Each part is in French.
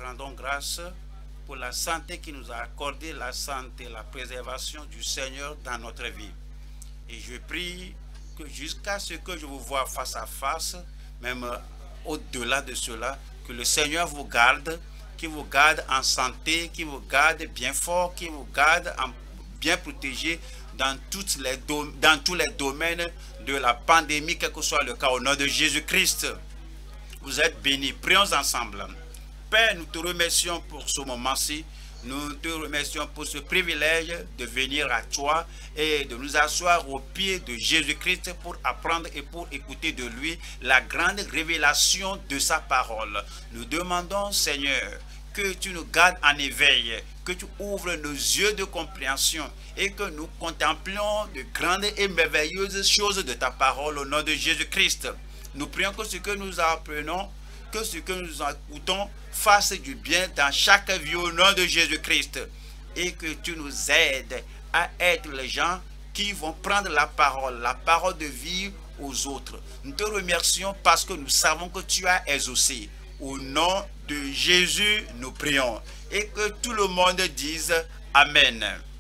rendons grâce pour la santé qui nous a accordé, la santé, la préservation du Seigneur dans notre vie. Et je prie que jusqu'à ce que je vous vois face à face, même au-delà de cela, que le Seigneur vous garde, qu'il vous garde en santé, qu'il vous garde bien fort, qu'il vous garde bien protégé dans tous les domaines de la pandémie, quel que soit le cas, au nom de Jésus-Christ. Vous êtes bénis. Prions ensemble. Père, nous te remercions pour ce moment-ci. Nous te remercions pour ce privilège de venir à toi et de nous asseoir au pied de Jésus-Christ pour apprendre et pour écouter de lui la grande révélation de sa parole. Nous demandons, Seigneur, que tu nous gardes en éveil, que tu ouvres nos yeux de compréhension et que nous contemplions de grandes et merveilleuses choses de ta parole au nom de Jésus-Christ. Nous prions que ce que nous apprenons, que ce que nous écoutons fasse du bien dans chaque vie au nom de Jésus-Christ et que tu nous aides à être les gens qui vont prendre la parole de vie aux autres. Nous te remercions parce que nous savons que tu as exaucé. Au nom de Jésus, nous prions et que tout le monde dise Amen.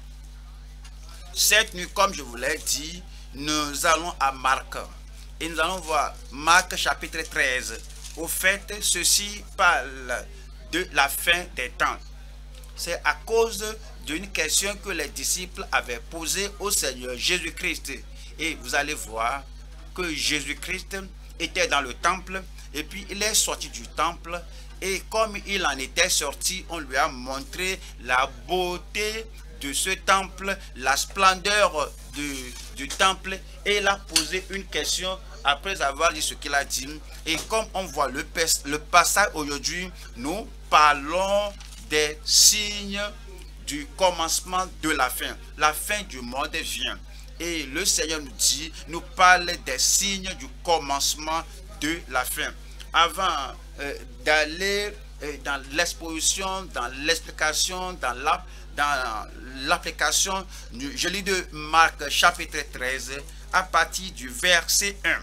Cette nuit, comme je vous l'ai dit, nous allons à Marc et nous allons voir Marc chapitre 13. Au fait, ceci parle de la fin des temps. C'est à cause d'une question que les disciples avaient posée au Seigneur Jésus-Christ. Et vous allez voir que Jésus-Christ était dans le temple et puis il est sorti du temple. Et comme il en était sorti, on lui a montré la beauté de ce temple, la splendeur du temple. Et il a posé une question après avoir dit ce qu'il a dit. Et comme on voit le passage aujourd'hui, nous parlons des signes du commencement de la fin. La fin du monde vient. Et le Seigneur nous parle des signes du commencement de la fin. Avant d'aller dans l'exposition, dans l'explication, dans l'application, je lis de Marc chapitre 13 à partir du verset 1.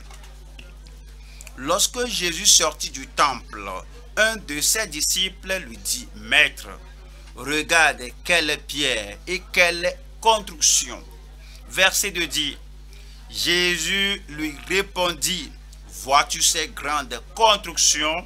Lorsque Jésus sortit du temple, un de ses disciples lui dit, « Maître, regarde quelle pierre et quelle construction. » Verset 2 dit, « Jésus lui répondit, « Vois-tu ces grandes constructions?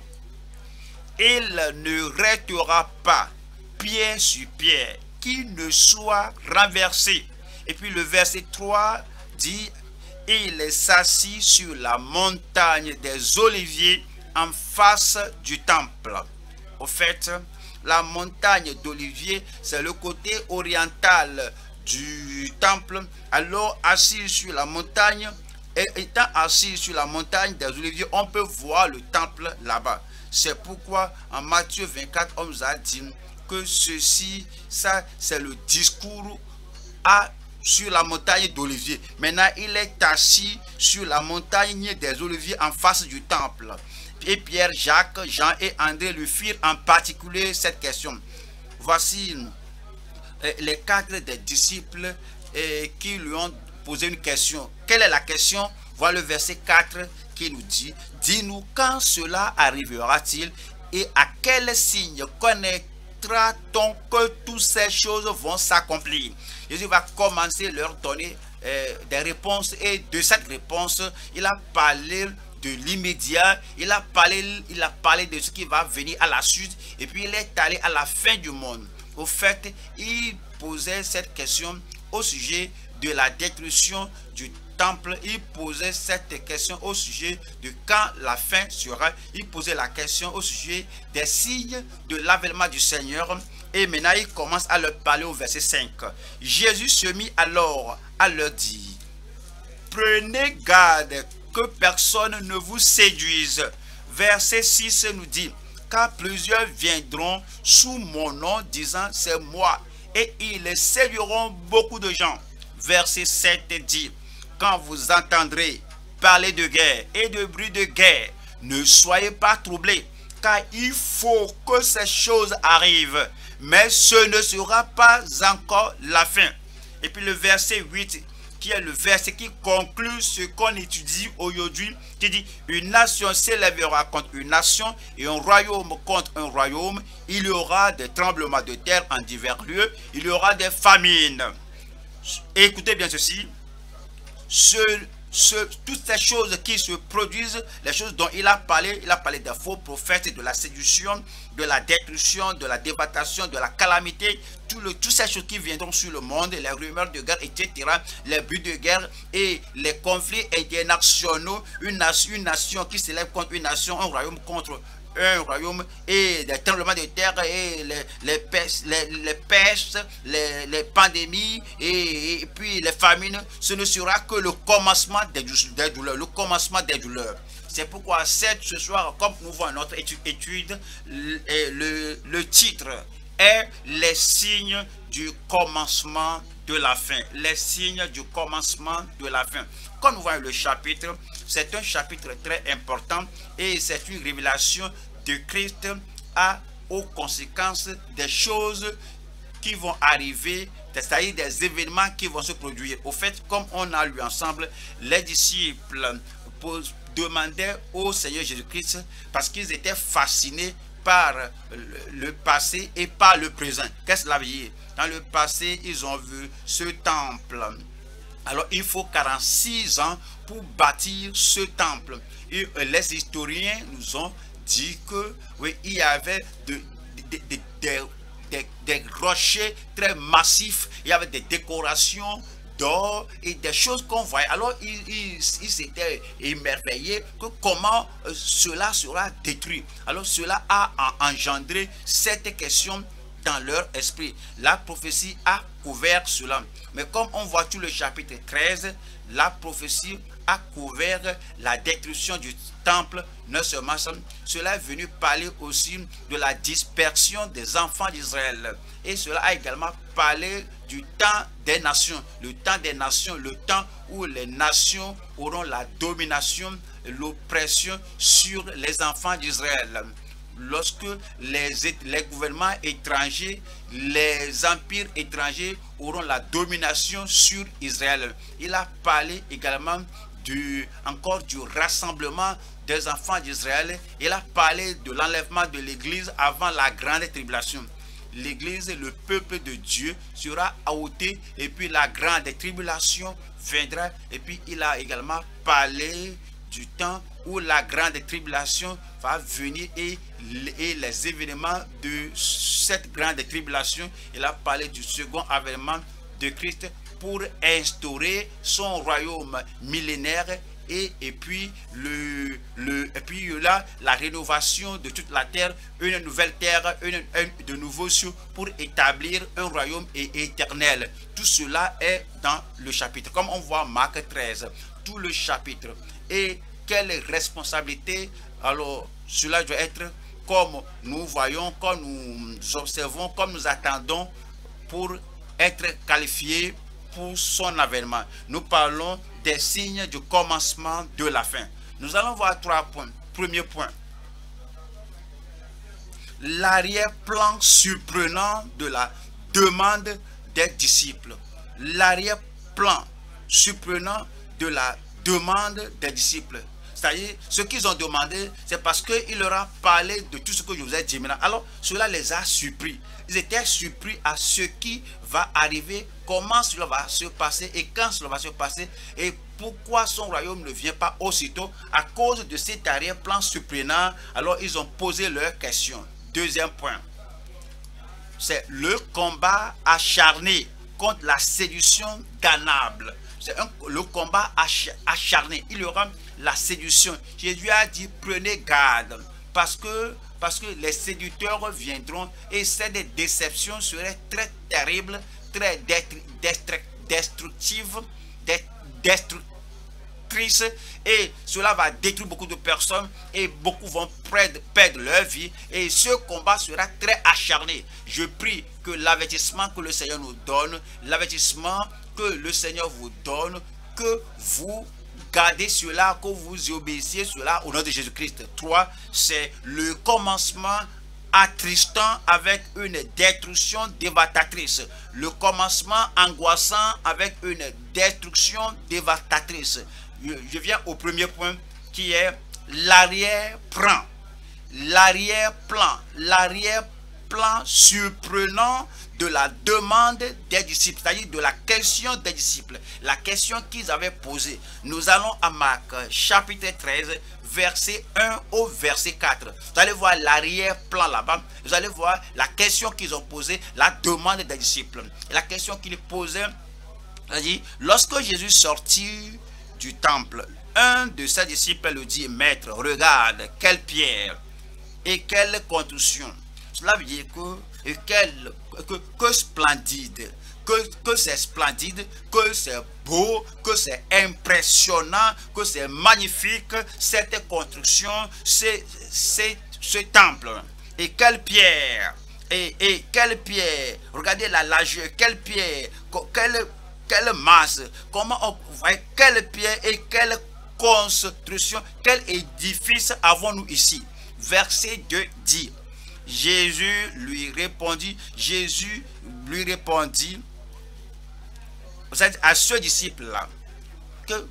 Il ne restera pas pierre sur pierre qui ne soit renversé. » Et puis le verset 3 dit, il s'assit sur la montagne des Oliviers en face du temple. Au fait, la montagne d'Olivier, c'est le côté oriental du temple. Alors, assis sur la montagne, et étant assis sur la montagne des Oliviers, on peut voir le temple là-bas. C'est pourquoi en Matthieu 24, on nous a dit que ceci, ça, c'est le discours sur la montagne d'Olivier. Maintenant, il est assis sur la montagne des Oliviers en face du temple. Et Pierre, Jacques, Jean et André lui firent en particulier cette question. Voici les 4 des disciples qui lui ont posé une question. Quelle est la question? Voilà le verset 4 qui nous dit, « Dis-nous quand cela arrivera-t-il et à quel signe connaîtra-t-on que toutes ces choses vont s'accomplir ?» Jésus va commencer à leur donner des réponses et de cette réponse, il a parlé de l'immédiat, il a parlé de ce qui va venir à la suite et puis il est allé à la fin du monde. Au fait, il posait cette question au sujet de la destruction du temple, il posait cette question au sujet de quand la fin sera, il posait la question au sujet des signes de l'avènement du Seigneur. Et maintenant, il commence à leur parler au verset 5. Jésus se mit alors à leur dire, « Prenez garde que personne ne vous séduise. » Verset 6 nous dit, « Car plusieurs viendront sous mon nom, disant, c'est moi, et ils séduiront beaucoup de gens. » Verset 7 dit, « Quand vous entendrez parler de guerre et de bruit de guerre, ne soyez pas troublés, car il faut que ces choses arrivent. Mais ce ne sera pas encore la fin. » Et puis le verset 8 qui est le verset qui conclut ce qu'on étudie aujourd'hui, qui dit: une nation s'élèvera contre une nation et un royaume contre un royaume. Il y aura des tremblements de terre en divers lieux, il y aura des famines. Écoutez bien ceci, toutes ces choses qui se produisent, les choses dont il a parlé des faux prophètes, de la séduction, de la destruction, de la dévastation, de la calamité, toutes ces choses qui viendront sur le monde, les rumeurs de guerre, etc., les buts de guerre et les conflits internationaux, une nation qui s'élève contre une nation, un royaume contre un royaume, et des tremblements de terre et les pestes, les pandémies et puis les famines. Ce ne sera que le commencement des douleurs, le commencement des douleurs. C'est pourquoi ce soir, comme nous voyons notre étude, le titre est les signes du commencement de la fin. Les signes du commencement de la fin. Comme nous voyons le chapitre, c'est un chapitre très important et c'est une révélation de Christ aux conséquences des choses qui vont arriver, c'est-à-dire des événements qui vont se produire. Au fait, comme on a lu ensemble, les disciples demandaient au Seigneur Jésus-Christ parce qu'ils étaient fascinés par le passé et par le présent. Qu'est-ce que cela veut dire? Dans le passé, ils ont vu ce temple. Alors, il faut 46 ans pour bâtir ce temple. Et les historiens nous ont dit que oui, il y avait des rochers très massifs, il y avait des décorations d'or et des choses qu'on voyait. Alors, ils s'étaient émerveillés que comment cela sera détruit. Alors, cela a engendré cette question dans leur esprit. La prophétie a couvert cela. Mais comme on voit tout le chapitre 13, la prophétie a couvert la destruction du temple. Non seulement ça, cela est venu parler aussi de la dispersion des enfants d'Israël. Et cela a également parlé du temps des nations. Le temps des nations, le temps où les nations auront la domination, l'oppression sur les enfants d'Israël. Lorsque les gouvernements étrangers, les empires étrangers auront la domination sur Israël. Il a parlé également encore du rassemblement des enfants d'Israël. Il a parlé de l'enlèvement de l'Église avant la grande tribulation. L'Église, le peuple de Dieu, sera ôté et puis la grande tribulation viendra. Et puis il a également parlé du temps où la grande tribulation va venir et les événements de cette grande tribulation. Il a parlé du second avènement de Christ pour instaurer son royaume millénaire et puis là la rénovation de toute la terre, une nouvelle terre, de nouveaux cieux pour établir un royaume éternel. Tout cela est dans le chapitre. Comme on voit Marc 13, tout le chapitre. Et quelle responsabilité, alors cela doit être comme nous voyons, comme nous observons, comme nous attendons pour être qualifiés pour son avènement. Nous parlons des signes du commencement de la fin. Nous allons voir 3 points. Premier point, l'arrière-plan surprenant de la demande des disciples. L'arrière-plan surprenant de la demande des disciples. C'est-à-dire, ce qu'ils ont demandé, c'est parce qu'il leur a parlé de tout ce que je vous ai dit maintenant. Alors, cela les a surpris. Ils étaient surpris à ce qui va arriver, comment cela va se passer et quand cela va se passer et pourquoi son royaume ne vient pas aussitôt à cause de cet arrière-plan surprenant. Alors, ils ont posé leurs questions. Deuxième point, c'est le combat acharné contre la séduction damnable. C'est le combat acharné. Il y aura la séduction. Jésus a dit, prenez garde, parce que les séducteurs viendront et cette déception serait très terrible, très destructive, destructrice, et cela va détruire beaucoup de personnes et beaucoup vont perdre leur vie et ce combat sera très acharné. Je prie que l'avertissement que le Seigneur nous donne, l'avertissement que le Seigneur vous donne, que vous gardez cela, que vous obéissiez cela au nom de Jésus-Christ. 3, c'est le commencement attristant avec une destruction dévastatrice. Le commencement angoissant avec une destruction dévastatrice. Je viens au premier point qui est l'arrière-plan. L'arrière-plan. L'arrière-plan surprenant de la demande des disciples, c'est-à-dire de la question des disciples, la question qu'ils avaient posée. Nous allons à Marc chapitre 13, verset 1 au verset 4. Vous allez voir l'arrière-plan là-bas. Vous allez voir la question qu'ils ont posée, la demande des disciples. La question qu'ils posaient, c'est-à-dire, lorsque Jésus sortit du temple, un de ses disciples lui dit, Maître, regarde, quelle pierre et quelle construction. Cela veut dire que splendide, que c'est splendide, que c'est beau, que c'est impressionnant, que c'est magnifique, cette construction, c'est ce temple. Et quelle pierre, et quelle pierre, regardez la largeur, quelle pierre, quelle masse, comment on voit, quelle pierre et quelle construction, quel édifice avons-nous ici? Verset 2 dit, Jésus lui répondit à ce disciple-là, que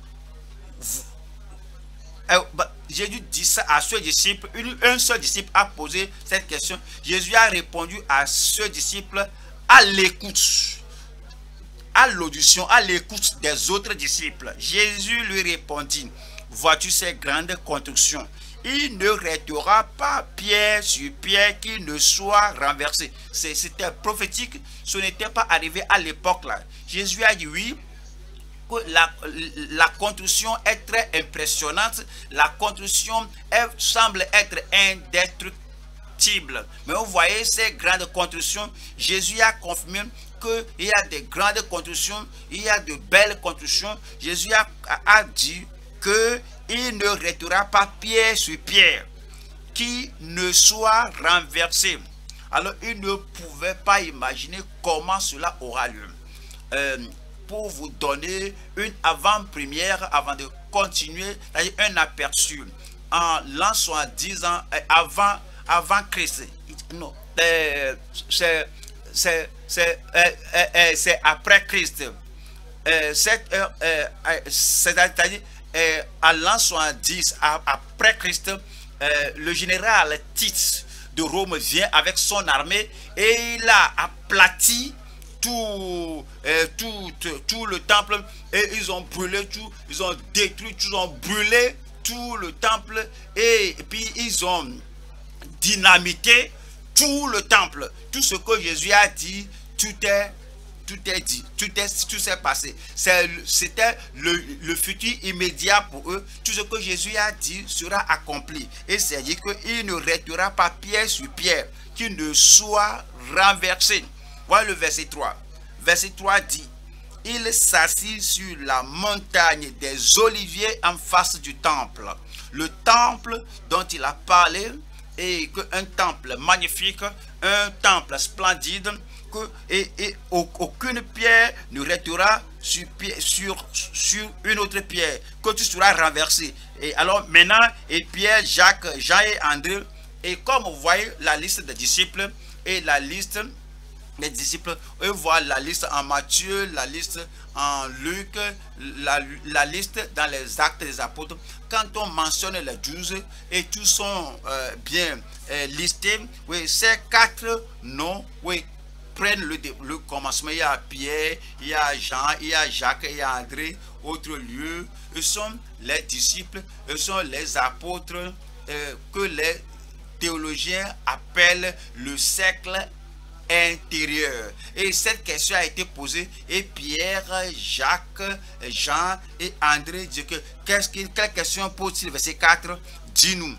Jésus dit ça à ce disciple, un seul disciple a posé cette question. Jésus a répondu à ce disciple à l'écoute, à l'audition, à l'écoute des autres disciples. Jésus lui répondit, vois-tu ces grandes constructions? Il ne restera pas pierre sur pierre qui ne soit renversé. C'était prophétique, ce n'était pas arrivé à l'époque là. Jésus a dit oui, que la construction est très impressionnante, la construction semble être indestructible. Mais vous voyez ces grandes constructions, Jésus a confirmé qu'il y a des grandes constructions, il y a de belles constructions. Jésus a dit que il ne restera pas pierre sur pierre qui ne soit renversé. Alors il ne pouvait pas imaginer comment cela aura lieu. Pour vous donner une avant-première, avant de continuer, un aperçu en l'an 70 ans avant Christ. Non, c'est après Christ. C'est-à-dire à l'an 70 après Christ, le général Tite de Rome vient avec son armée et il a aplati tout le temple, et ils ont brûlé tout, ils ont détruit, ils ont brûlé tout le temple, et puis ils ont dynamité tout le temple. Tout ce que Jésus a dit, tout est dit, tout s'est passé. C'était le futur immédiat pour eux. Tout ce que Jésus a dit sera accompli. Et c'est dit qu'il ne restera pas pierre sur pierre qui ne soit renversé. Voilà le verset 3. Verset 3 dit, il s'assit sur la montagne des Oliviers en face du temple. Le temple dont il a parlé est un temple magnifique, un temple splendide, et aucune pierre ne restera sur une autre pierre, que tu seras renversé. Et alors maintenant, et Pierre, Jacques, Jean et André, et comme vous voyez la liste des disciples, et la liste des disciples, eux voient la liste en Matthieu, la liste en Luc, la liste dans les actes des apôtres. Quand on mentionne les 12 et tous sont bien listés, oui, ces 4 noms, oui, prennent le commencement. Il y a Pierre, il y a Jean, il y a Jacques, il y a André. Autre lieu, ce sont les disciples, ce sont les apôtres que les théologiens appellent le cercle intérieur. Et cette question a été posée, et Pierre, Jacques, Jean et André disent que quelle question pose-t-il? Verset 4, dis-nous,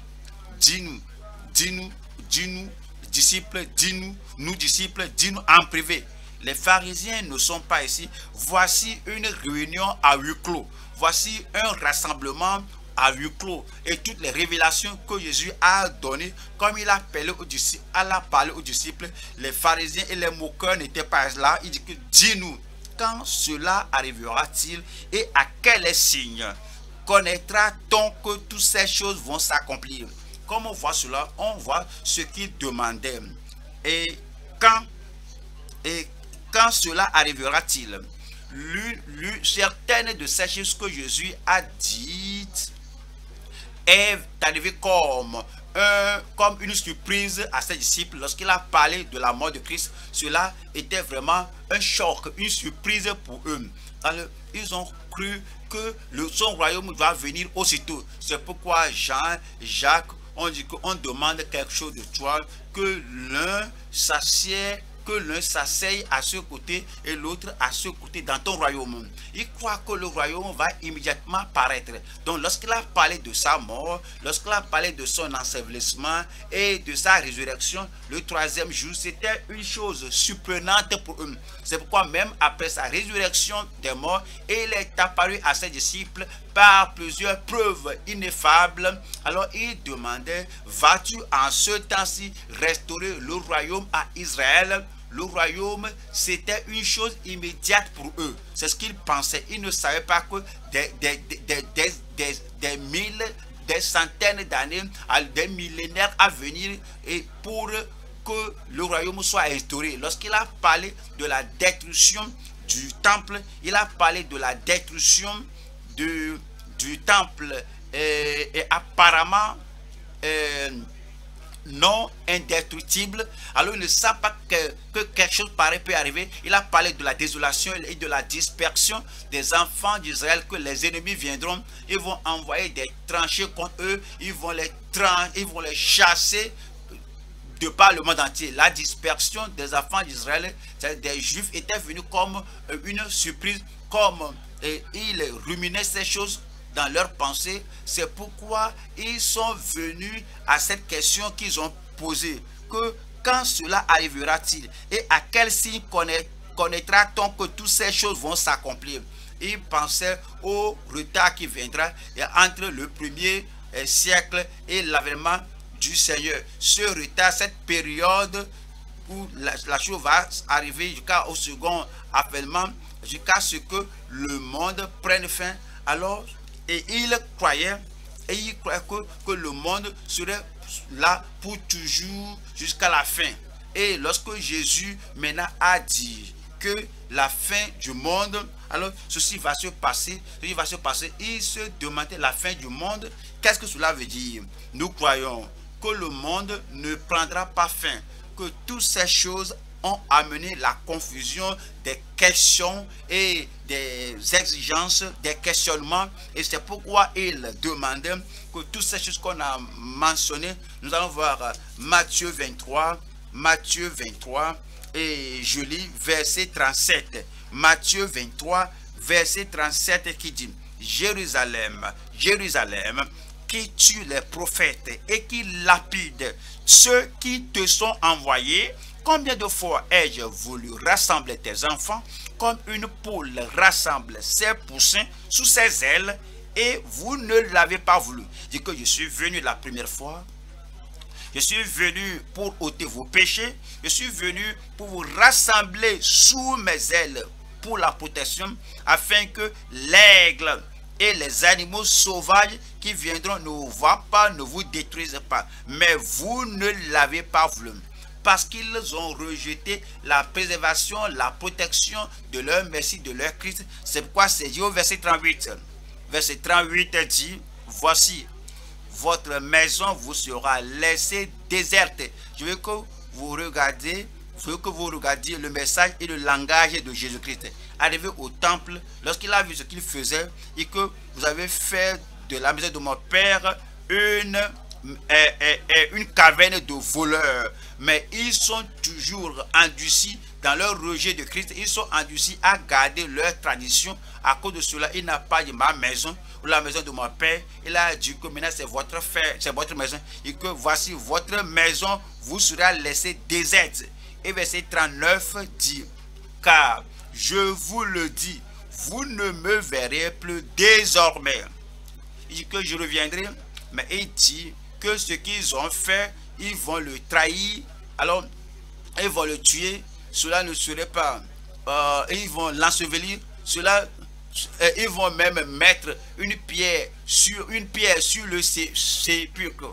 disciples, dis-nous, nous disciples, dis-nous en privé. Les pharisiens ne sont pas ici. Voici une réunion à huis clos. Voici un rassemblement à huis clos. Et toutes les révélations que Jésus a données, comme il a parlé aux disciples, les pharisiens et les moqueurs n'étaient pas là. Il dit que dis-nous, quand cela arrivera-t-il et à quel signe connaîtra-t-on que toutes ces choses vont s'accomplir? comme on voit cela, on voit ce qu'il demandait. Et quand cela arrivera-t-il? Certaines de ces choses que Jésus a dites est arrivé comme une surprise à ses disciples. Lorsqu'il a parlé de la mort de Christ, cela était vraiment un choc, une surprise pour eux. Alors, ils ont cru que son royaume va venir aussitôt. C'est pourquoi Jean, Jacques, on dit qu'on demande quelque chose de toi, que l'un s'assied, que l'un s'asseye à ce côté et l'autre à ce côté dans ton royaume. Il croit que le royaume va immédiatement paraître. Donc lorsqu'il a parlé de sa mort, lorsqu'il a parlé de son ensevelissement et de sa résurrection, le troisième jour, c'était une chose surprenante pour eux. C'est pourquoi même après sa résurrection des morts, il est apparu à ses disciples par plusieurs preuves ineffables. Alors il demandait, vas-tu en ce temps-ci restaurer le royaume à Israël? Le royaume, c'était une chose immédiate pour eux. C'est ce qu'ils pensaient. Ils ne savaient pas que des centaines d'années, des millénaires à venir, et pour que le royaume soit instauré. Lorsqu'il a parlé de la destruction du temple, il a parlé de la destruction du temple et apparemment non indestructible. Alors il ne sait pas que quelque chose pareil peut arriver. Il a parlé de la désolation et de la dispersion des enfants d'Israël, que les ennemis viendront, ils vont envoyer des tranchées contre eux, ils vont les chasser de par le monde entier. La dispersion des enfants d'Israël, des Juifs, était venue comme une surprise, comme ils ruminaient ces choses dans leur pensée. C'est pourquoi ils sont venus à cette question qu'ils ont posée, que quand cela arrivera-t-il et à quel signe connaîtra-t-on que toutes ces choses vont s'accomplir? Ils pensaient au retard qui viendra entre le premier siècle et l'avènement du Seigneur. Ce retard, cette période où la chose va arriver jusqu'au second avènement, jusqu'à ce que le monde prenne fin. Alors, et il croyait que le monde serait là pour toujours jusqu'à la fin. Et lorsque Jésus maintenant a dit que la fin du monde, alors ceci va se passer, il se demandait la fin du monde. Qu'est-ce que cela veut dire? Nous croyons que le monde ne prendra pas fin, que toutes ces choses ont amené la confusion des questions et des exigences, des questionnements, et c'est pourquoi il demandait que toutes ces choses qu'on a mentionnées. Nous allons voir Matthieu 23, et je lis verset 37. Matthieu 23, verset 37 qui dit: Jérusalem, Jérusalem, qui tue les prophètes et qui lapide ceux qui te sont envoyés. Combien de fois ai-je voulu rassembler tes enfants comme une poule rassemble ses poussins sous ses ailes, et vous ne l'avez pas voulu. Dit que je suis venu la première fois, je suis venu pour ôter vos péchés, je suis venu pour vous rassembler sous mes ailes pour la protection, afin que l'aigle et les animaux sauvages qui viendront ne vous voient pas, ne vous détruisent pas. Mais vous ne l'avez pas voulu, parce qu'ils ont rejeté la préservation, la protection de leur Messie, de leur Christ. C'est pourquoi c'est dit au verset 38. Verset 38 dit: voici, votre maison vous sera laissée déserte. Je veux que vous regardiez le message et le langage de Jésus-Christ. Arrivé au temple, lorsqu'il a vu ce qu'il faisait, et que vous avez fait de la maison de mon père une caverne de voleurs. Mais ils sont toujours endurcis dans leur rejet de Christ. Ils sont endurcis à garder leur tradition. À cause de cela, il n'a pas dit ma maison ou la maison de mon père. Il a dit que maintenant c'est votre frère, c'est votre maison, et que voici votre maison vous sera laissée déserte. Et verset 39 dit: car je vous le dis, vous ne me verrez plus désormais. Il dit que je reviendrai, mais il dit que ce qu'ils ont fait, ils vont le trahir, alors ils vont le tuer, cela ne serait pas, ils vont l'ensevelir, ils vont même mettre une pierre sur le sépulcre.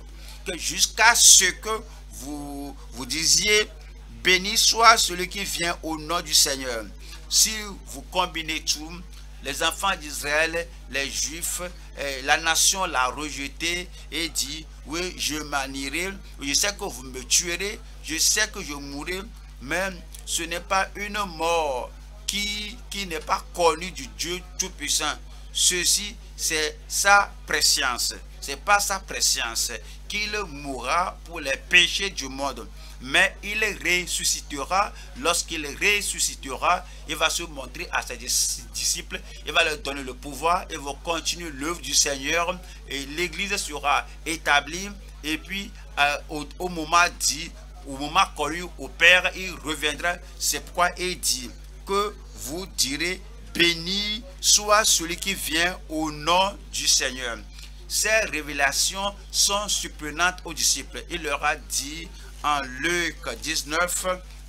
jusqu'à ce que vous disiez, béni soit celui qui vient au nom du Seigneur. Si vous combinez tout, les enfants d'Israël, les Juifs, la nation l'a rejeté et dit, oui, je m'en irai, je sais que vous me tuerez, je sais que je mourrai, mais ce n'est pas une mort qui n'est pas connue du Dieu Tout-Puissant. Ceci, c'est sa préscience. C'est pas sa préscience qu'il mourra pour les péchés du monde. Mais il ressuscitera. Lorsqu'il ressuscitera, il va se montrer à ses disciples. Il va leur donner le pouvoir. Il va continuer l'œuvre du Seigneur. Et l'église sera établie. Et puis, au moment dit, au moment connu au Père, il reviendra. C'est pourquoi il dit que vous direz, béni soit celui qui vient au nom du Seigneur. Ces révélations sont surprenantes aux disciples. Il leur a dit en Luc 19,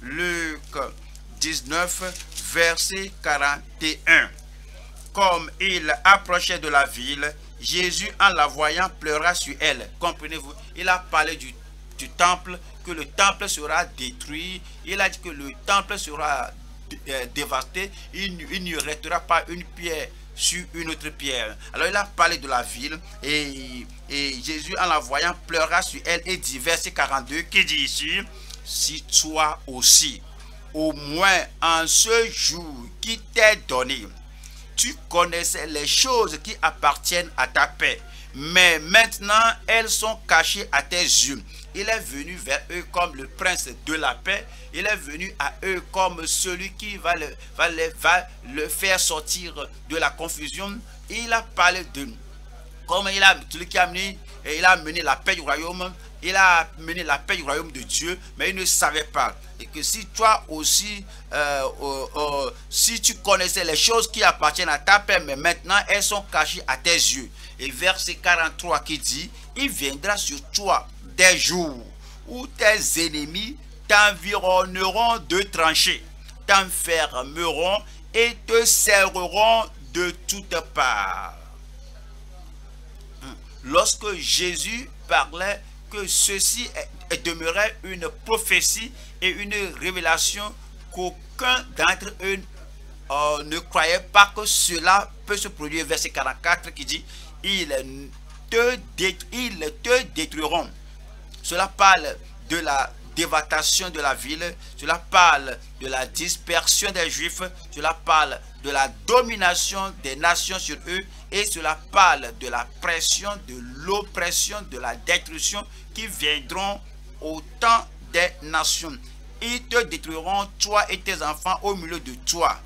verset 41. Comme il approchait de la ville, Jésus, en la voyant, pleura sur elle. Comprenez-vous? Il a parlé du temple, que le temple sera détruit. Il a dit que le temple sera dévasté. Il n'y restera pas une pierre sur une autre pierre. Alors il a parlé de la ville et Jésus, en la voyant, pleura sur elle et dit, verset 42, qui dit ici, si toi aussi, au moins en ce jour qui t'est donné, tu connaissais les choses qui appartiennent à ta paix, mais maintenant elles sont cachées à tes yeux. Il est venu vers eux comme le prince de la paix. Il est venu à eux comme celui qui va le faire sortir de la confusion. Il a parlé de comme celui qui a mené la paix du royaume. Il a mené la paix du royaume de Dieu, mais il ne savait pas. Et que si toi aussi, si tu connaissais les choses qui appartiennent à ta paix, mais maintenant elles sont cachées à tes yeux. Et verset 43 qui dit, il viendra sur toi des jours où tes ennemis t'environneront de tranchées, t'enfermeront et te serreront de toutes parts. Lorsque Jésus parlait que ceci demeurait une prophétie et une révélation qu'aucun d'entre eux ne croyait pas que cela peut se produire. Verset 44 qui dit, ils te détruiront. Cela parle de la dévastation de la ville, cela parle de la dispersion des Juifs, cela parle de la domination des nations sur eux, et cela parle de la pression, de l'oppression, de la destruction qui viendront au temps des nations. Ils te détruiront, toi et tes enfants, au milieu de toi.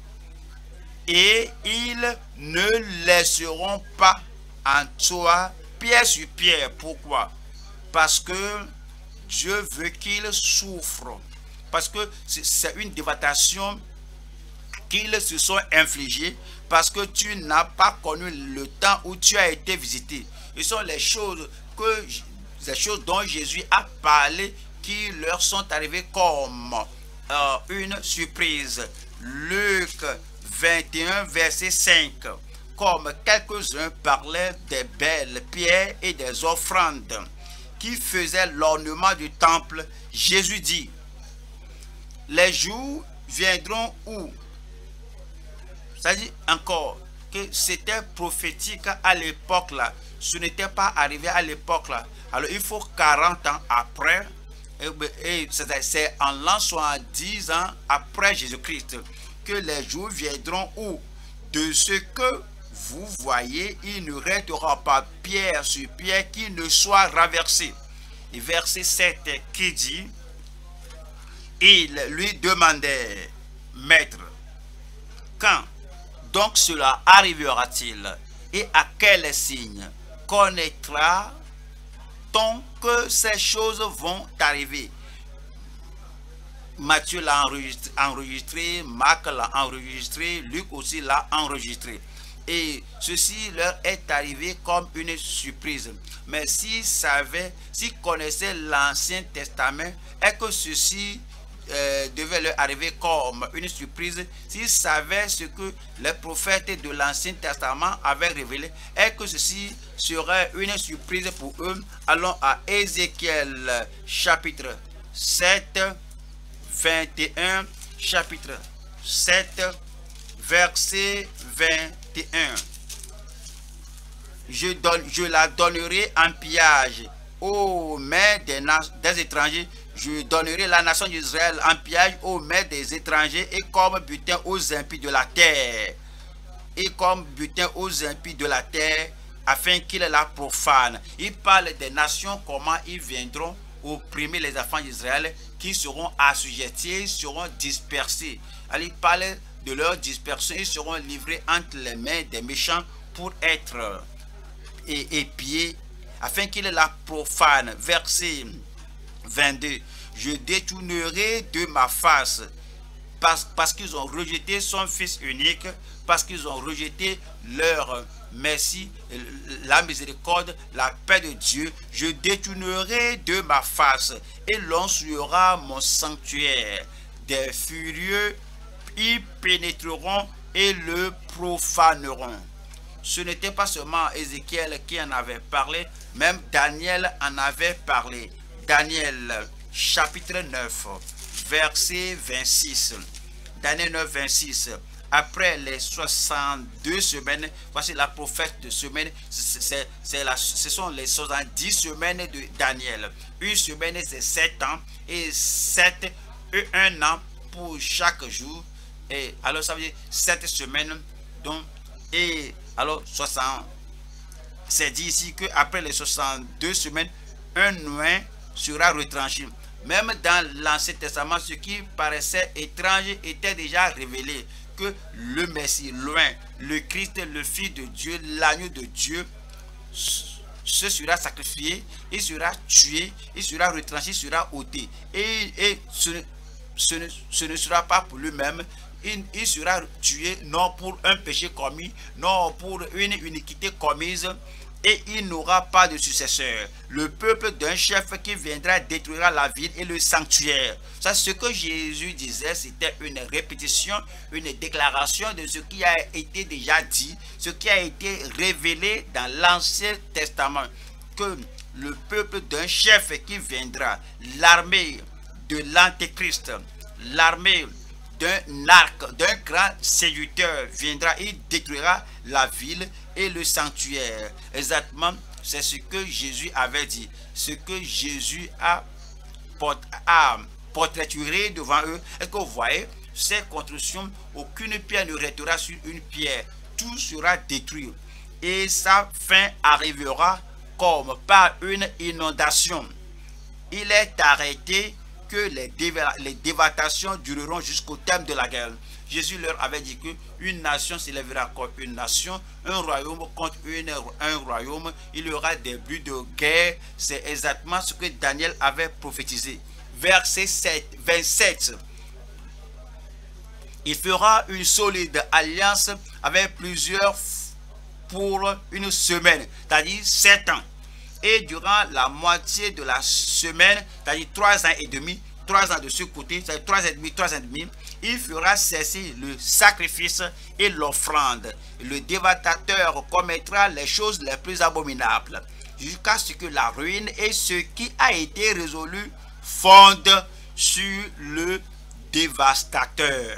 Et ils ne laisseront pas en toi pierre sur pierre. Pourquoi? Parce que Dieu veut qu'il souffre. Parce que c'est une dévastation qu'ils se sont infligés. Parce que tu n'as pas connu le temps où tu as été visité. Ce sont les choses dont Jésus a parlé qui leur sont arrivées comme une surprise. Luc 21, verset 5. Comme quelques-uns parlaient des belles pierres et des offrandes qui faisaient l'ornement du temple, Jésus dit, les jours viendront où, ça dit encore que c'était prophétique à l'époque là, ce n'était pas arrivé à l'époque là. Alors il faut 40 ans après, et c'est en l'an 70 ans après Jésus-Christ que les jours viendront où de ce que vous voyez, il ne restera pas pierre sur pierre qui ne soit renversée. Et verset 7 qui dit, il lui demandait, maître, quand donc cela arrivera-t-il et à quel signe connaîtra-t-on que ces choses vont arriver? Matthieu l'a enregistré, Marc l'a enregistré, Luc aussi l'a enregistré. Et ceci leur est arrivé comme une surprise. Mais s'ils connaissaient l'Ancien Testament et que ceci devait leur arriver comme une surprise s'ils savaient ce que les prophètes de l'Ancien Testament avaient révélé et que ceci serait une surprise pour eux. Allons à Ézéchiel chapitre 7, 21, chapitre 7, verset 21. Je la donnerai en pillage aux mains des étrangers. Je donnerai la nation d'Israël en pillage aux mains des étrangers et comme butin aux impies de la terre. Et comme butin aux impies de la terre, afin qu'ils la profanent. Il parle des nations, comment ils viendront opprimer les enfants d'Israël, qui seront assujettis, seront dispersés. Alors, il parle de leur dispersion, ils seront livrés entre les mains des méchants pour être épiés, afin qu'ils la profanent. Verset 22. Je détournerai de ma face, parce qu'ils ont rejeté son Fils unique, parce qu'ils ont rejeté leur merci, la miséricorde, la paix de Dieu. Je détournerai de ma face et l'on souillera mon sanctuaire. Des furieux y pénétreront et le profaneront. Ce n'était pas seulement Ézéchiel qui en avait parlé, même Daniel en avait parlé. Daniel chapitre 9, verset 26. Daniel 9, 26. Après les 62 semaines, voici la prophète de semaine, ce sont les 70 semaines de Daniel. Une semaine, c'est 7 ans, et 7 et 1 an pour chaque jour. Et alors, ça veut dire 7 semaines, donc, et alors 60. C'est dit ici qu'après les 62 semaines, un oint sera retranché. Même dans l'Ancien Testament, ce qui paraissait étrange était déjà révélé. Que le Messie, loin, le Christ, le Fils de Dieu, l'agneau de Dieu, ce sera sacrifié, il sera tué, il sera retranché, il sera ôté. Et ce ne sera pas pour lui-même, il sera tué non pour un péché commis, non pour une iniquité commise, et il n'aura pas de successeur. Le peuple d'un chef qui viendra détruira la ville et le sanctuaire. Ça, ce que Jésus disait, c'était une répétition, une déclaration de ce qui a été déjà dit, ce qui a été révélé dans l'Ancien Testament. Que le peuple d'un chef qui viendra, l'armée de l'Antéchrist, l'armée d'un arc, d'un grand séducteur viendra et détruira la ville et le sanctuaire. Exactement, c'est ce que Jésus avait dit. Ce que Jésus a portraituré devant eux. Est-ce que vous voyez, ces constructions, aucune pierre ne restera sur une pierre. Tout sera détruit. Et sa fin arrivera comme par une inondation. Il est arrêté que les dévastations dureront jusqu'au terme de la guerre. Jésus leur avait dit qu'une nation s'élèvera contre une nation, un royaume contre un royaume, il y aura des bruits de guerre. C'est exactement ce que Daniel avait prophétisé. Verset 27. Il fera une solide alliance avec plusieurs pour une semaine, c'est-à-dire 7 ans. Et durant la moitié de la semaine, c'est-à-dire 3 ans et demi, 3 ans de ce côté, c'est-à-dire 3 ans et demi, il fera cesser le sacrifice et l'offrande. Le dévastateur commettra les choses les plus abominables, jusqu'à ce que la ruine et ce qui a été résolu fondent sur le dévastateur.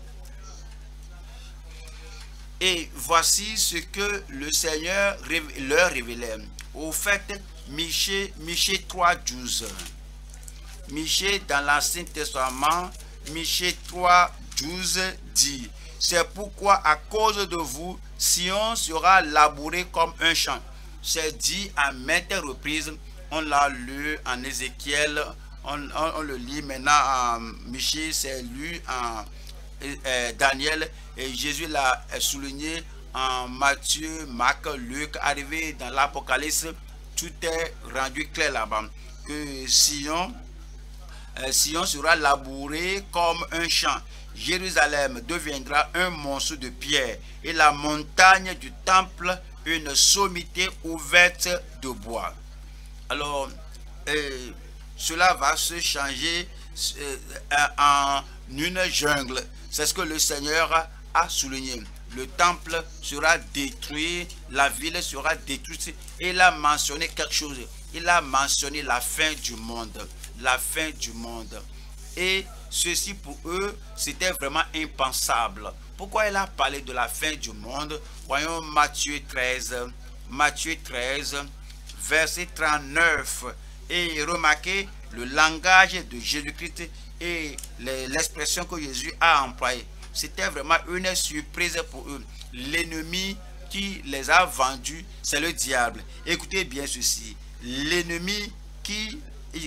Et voici ce que le Seigneur leur révélait. Au fait, Michée 3,12. Michée dans l'Ancien Testament, Michée 3,12 dit: c'est pourquoi à cause de vous, Sion sera labouré comme un champ. C'est dit à maintes reprises. On l'a lu en Ézéchiel, on le lit maintenant en Michée, c'est lu en Daniel, et Jésus l'a souligné en Matthieu, Marc, Luc. Arrivé dans l'Apocalypse, tout est rendu clair là-bas. Que Sion sera labouré comme un champ. Jérusalem deviendra un monceau de pierre et la montagne du temple une sommité ouverte de bois. Alors, cela va se changer en une jungle. C'est ce que le Seigneur a souligné. Le temple sera détruit, la ville sera détruite. Et il a mentionné quelque chose. Il a mentionné la fin du monde. La fin du monde. Et ceci pour eux, c'était vraiment impensable. Pourquoi il a parlé de la fin du monde? Voyons Matthieu 13. Matthieu 13, verset 39. Et remarquez le langage de Jésus-Christ et l'expression que Jésus a employée. C'était vraiment une surprise pour eux. L'ennemi qui les a vendus, c'est le diable. Écoutez bien ceci. L'ennemi qui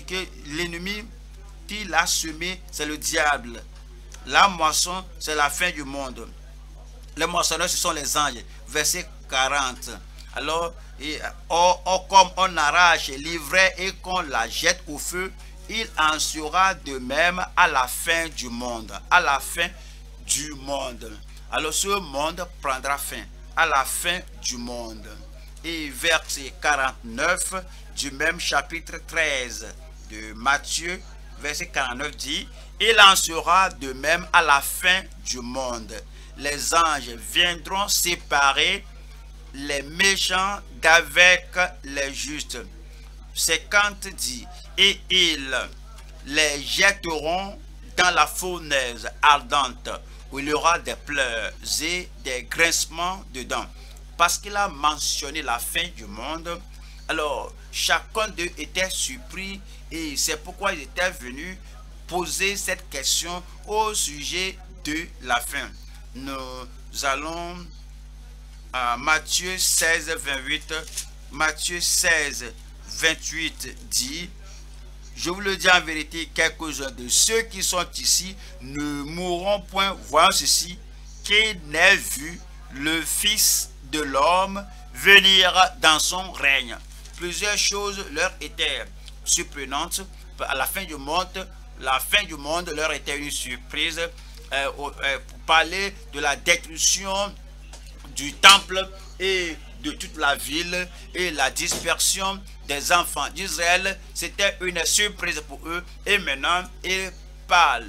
l'a semé, c'est le diable. La moisson, c'est la fin du monde. Les moissonneurs, ce sont les anges. Verset 40. Alors, comme on arrache l'ivraie et qu'on la jette au feu, il en sera de même à la fin du monde. À la fin du monde. Alors ce monde prendra fin. À la fin du monde. Et verset 49 du même chapitre 13 de Matthieu, verset 49 dit, il en sera de même à la fin du monde. Les anges viendront séparer les méchants d'avec les justes. 50 dit, et ils les jetteront dans la fournaise ardente, où il y aura des pleurs et des grincements dedans. Parce qu'il a mentionné la fin du monde, alors chacun d'eux était surpris et c'est pourquoi ils étaient venus poser cette question au sujet de la fin. Nous allons à Matthieu 16, 28. Matthieu 16, 28 dit, je vous le dis en vérité, quelques-uns de ceux qui sont ici ne mourront point, voyant ceci, qui n'ait vu le Fils de l'homme venir dans son règne. Plusieurs choses leur étaient surprenantes. À la fin du monde leur était une surprise pour parler de la destruction du temple et de toute la ville et la dispersion des enfants d'Israël. C'était une surprise pour eux. Et maintenant, ils parlent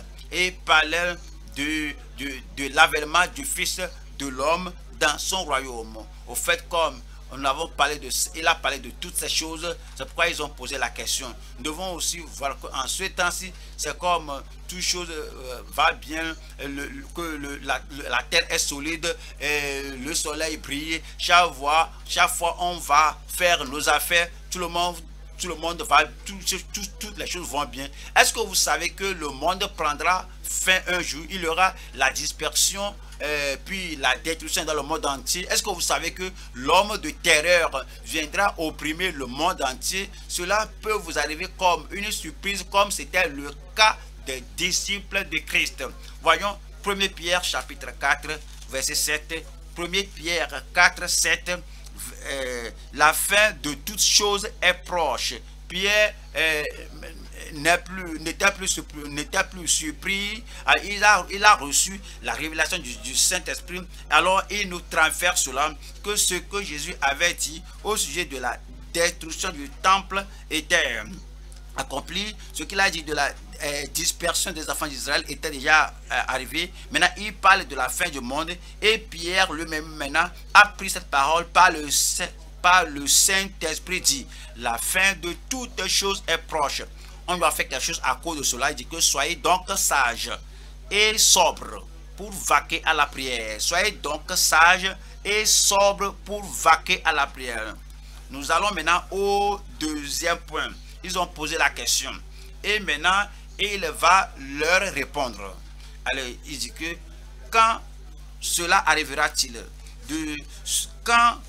de l'avènement du Fils de l'homme dans son royaume. Au fait, comme nous avons parlé il a parlé de toutes ces choses, c'est pourquoi ils ont posé la question. Nous devons aussi voir qu'en ce temps-ci, c'est comme toute chose va bien, la terre est solide, le soleil brille. Chaque fois on va faire nos affaires, tout le monde va, toutes les choses vont bien. Est-ce que vous savez que le monde prendra fin un jour? Il y aura la dispersion, puis la destruction dans le monde entier. Est-ce que vous savez que l'homme de terreur viendra opprimer le monde entier? Cela peut vous arriver comme une surprise, comme c'était le cas des disciples de Christ. Voyons 1 Pierre chapitre 4 verset 7. 1 Pierre 4 7. La fin de toutes choses est proche. Pierre n'était plus surpris. Il a reçu la révélation du Saint-Esprit. Alors il nous transfère cela, que ce que Jésus avait dit au sujet de la destruction du temple était accompli. Ce qu'il a dit de la dispersion des enfants d'Israël était déjà arrivé. Maintenant il parle de la fin du monde, et Pierre lui-même maintenant a pris cette parole par le Saint-Esprit, dit la fin de toutes choses est proche. On doit faire quelque chose à cause de cela. Il dit que soyez donc sages et sobres pour vaquer à la prière. Soyez donc sages et sobres pour vaquer à la prière. Nous allons maintenant au deuxième point. Ils ont posé la question. Et maintenant, il va leur répondre. Alors, il dit que quand cela arrivera-t-il? Quand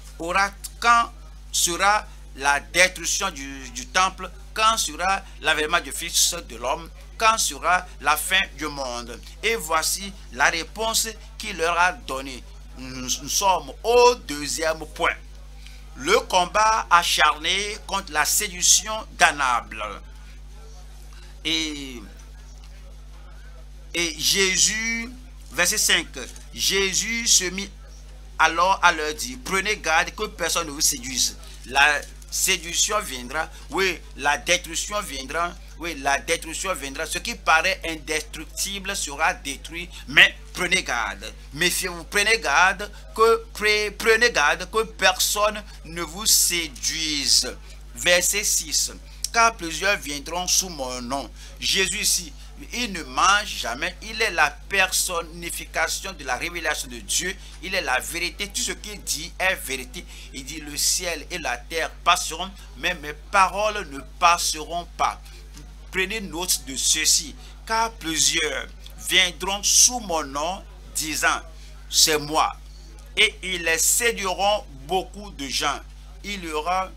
sera la destruction du temple? Quand sera l'avènement du Fils de l'homme? Quand sera la fin du monde? Et voici la réponse qu'il leur a donnée. Nous sommes au deuxième point. Le combat acharné contre la séduction damnable. Et Jésus, verset 5, Jésus se mit alors à leur dire, prenez garde que personne ne vous séduise. séduction viendra, oui, la destruction viendra, oui, la destruction viendra. Ce qui paraît indestructible sera détruit, mais prenez garde. Méfiez-vous, prenez garde que personne ne vous séduise. Verset 6. Car plusieurs viendront sous mon nom. Jésus ici, il ne mange jamais. Il est la personnification de la révélation de Dieu. Il est la vérité. Tout ce qu'il dit est vérité. Il dit le ciel et la terre passeront, mais mes paroles ne passeront pas. Prenez note de ceci. Car plusieurs viendront sous mon nom, disant, c'est moi. Et ils les séduiront beaucoup de gens. Il y aura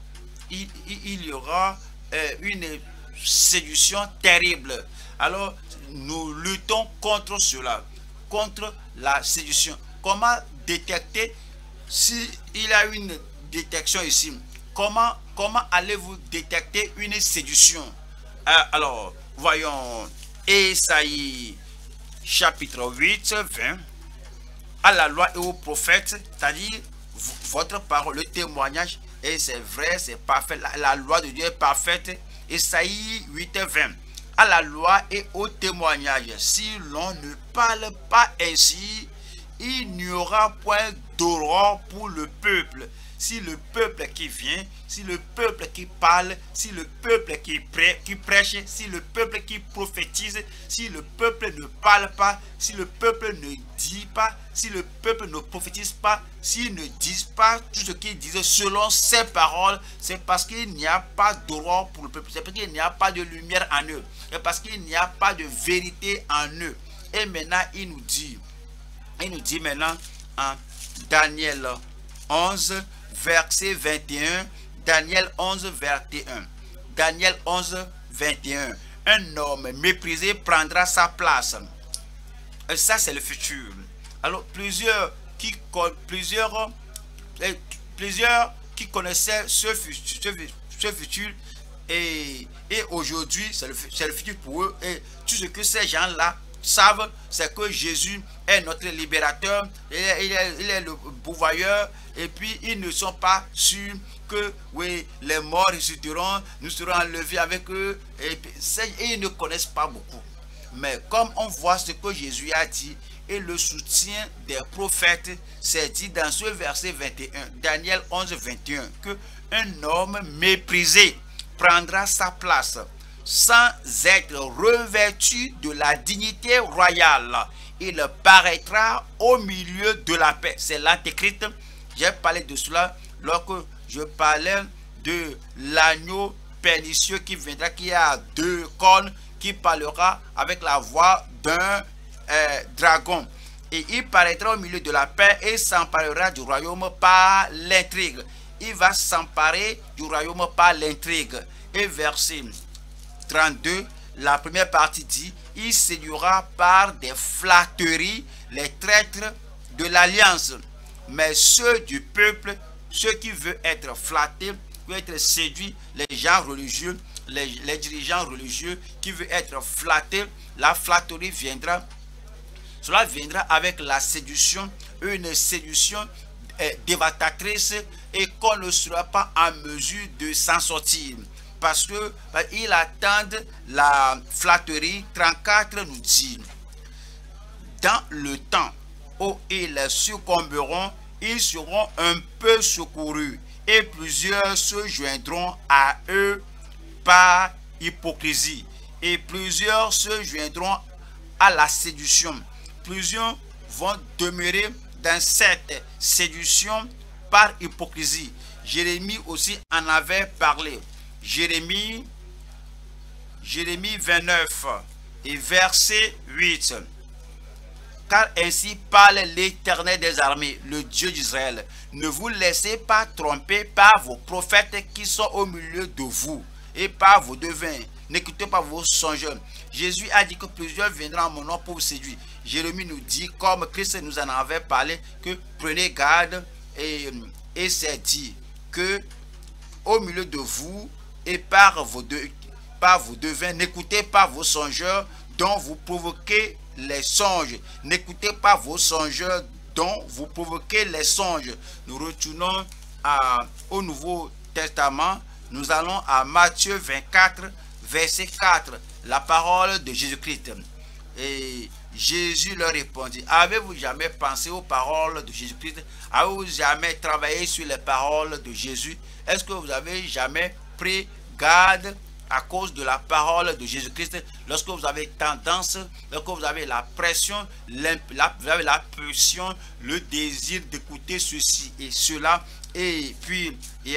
une séduction terrible. Alors, nous luttons contre cela, contre la séduction. Comment détecter s'il y a une détection ici? Comment allez-vous détecter une séduction? Alors, voyons Ésaïe chapitre 8, 20. À la loi et aux prophètes, c'est-à-dire votre parole, le témoignage, et c'est vrai, c'est parfait, la loi de Dieu est parfaite. Ésaïe 8, 20. À la loi et au témoignage, si l'on ne parle pas ainsi, il n'y aura point d'aurore pour le peuple. Si le peuple qui vient, si le peuple qui parle, si le peuple qui prêche, si le peuple qui prophétise, si le peuple ne parle pas, si le peuple ne dit pas, si le peuple ne prophétise pas, s'ils ne disent pas tout ce qu'ils disent selon ses paroles, c'est parce qu'il n'y a pas d'aurore pour le peuple, c'est parce qu'il n'y a pas de lumière en eux, c'est parce qu'il n'y a pas de vérité en eux. Et maintenant, il nous dit maintenant en Daniel 11, verset 21, Daniel 11, 21. Daniel 11, 21. Un homme méprisé prendra sa place. Et ça, c'est le futur. Alors, plusieurs qui connaissaient ce futur et aujourd'hui, c'est le futur pour eux. Et tout ce que ces gens-là savent, c'est que Jésus est notre libérateur, il est le pourvoyeur, et puis ils ne sont pas sûrs que oui, les morts ressusciteront, nous serons enlevés avec eux, et ils ne connaissent pas beaucoup. Mais comme on voit ce que Jésus a dit et le soutien des prophètes, c'est dit dans ce verset 21, Daniel 11, 21, que un homme méprisé prendra sa place sans être revêtu de la dignité royale. Il paraîtra au milieu de la paix. C'est l'antéchrist. J'ai parlé de cela lorsque je parlais de l'agneau pernicieux qui viendra, qui a deux cornes, qui parlera avec la voix d'un dragon. Et il paraîtra au milieu de la paix et s'emparera du royaume par l'intrigue. Il va s'emparer du royaume par l'intrigue. Et verset 32, la première partie dit, il séduira par des flatteries les traîtres de l'alliance. Mais ceux du peuple, ceux qui veulent être flattés, veulent être séduits, les gens religieux, les dirigeants religieux qui veulent être flattés, la flatterie viendra. Cela viendra avec la séduction, une séduction dévastatrice, et qu'on ne sera pas en mesure de s'en sortir. Parce que ils attendent la flatterie. 34 nous dit, dans le temps où ils succomberont, ils seront un peu secourus, et plusieurs se joindront à eux par hypocrisie, et plusieurs se joindront à la séduction. Plusieurs vont demeurer dans cette séduction par hypocrisie. Jérémie aussi en avait parlé. Jérémie 29 et verset 8. Car ainsi parle l'Éternel des armées, le Dieu d'Israël. Ne vous laissez pas tromper par vos prophètes qui sont au milieu de vous et par vos devins. N'écoutez pas vos songeurs. Jésus a dit que plusieurs viendront en mon nom pour vous séduire. Jérémie nous dit, comme Christ nous en avait parlé, que prenez garde, et c'est dit que au milieu de vous et par vos devins, n'écoutez pas vos songeurs dont vous provoquez les songes. N'écoutez pas vos songeurs dont vous provoquez les songes. Nous retournons au Nouveau Testament, nous allons à Matthieu 24, verset 4, la parole de Jésus-Christ. Et Jésus leur répondit, avez-vous jamais pensé aux paroles de Jésus-Christ? Avez-vous jamais travaillé sur les paroles de Jésus? Est-ce que vous avez jamais pris garde à cause de la parole de Jésus-Christ? Lorsque vous avez tendance, lorsque vous avez la pression, vous avez la pulsion, le désir d'écouter ceci et cela, et puis,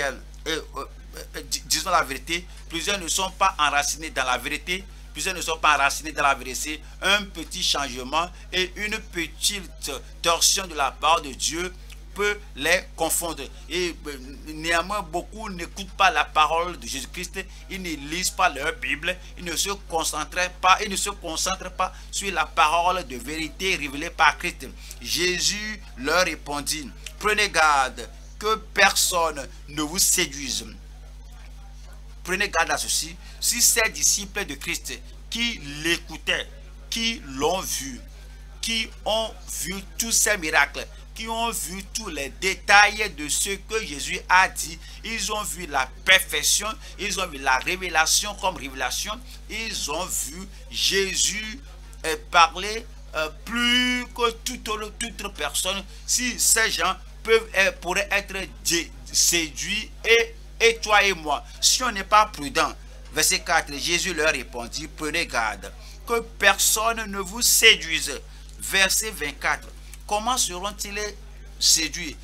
disons la vérité, plusieurs ne sont pas enracinés dans la vérité. Plusieurs ne sont pas enracinés dans la vérité. Un petit changement et une petite torsion de la part de Dieu peut les confondre. Et néanmoins, beaucoup n'écoutent pas la parole de Jésus-Christ. Ils ne lisent pas leur Bible. Ils ne se concentrent pas sur la parole de vérité révélée par Christ. Jésus leur répondit, prenez garde que personne ne vous séduise. Prenez garde à ceci. Si ces disciples de Christ qui l'écoutaient, qui l'ont vu, qui ont vu tous ces miracles, qui ont vu tous les détails de ce que Jésus a dit, ils ont vu la perfection, ils ont vu la révélation comme révélation, ils ont vu Jésus parler plus que toute autre personne. Si ces gens pourraient être séduits, et toi et moi, si on n'est pas prudent. Verset 4, Jésus leur répondit, prenez garde que personne ne vous séduise. Verset 24, comment seront-ils séduits?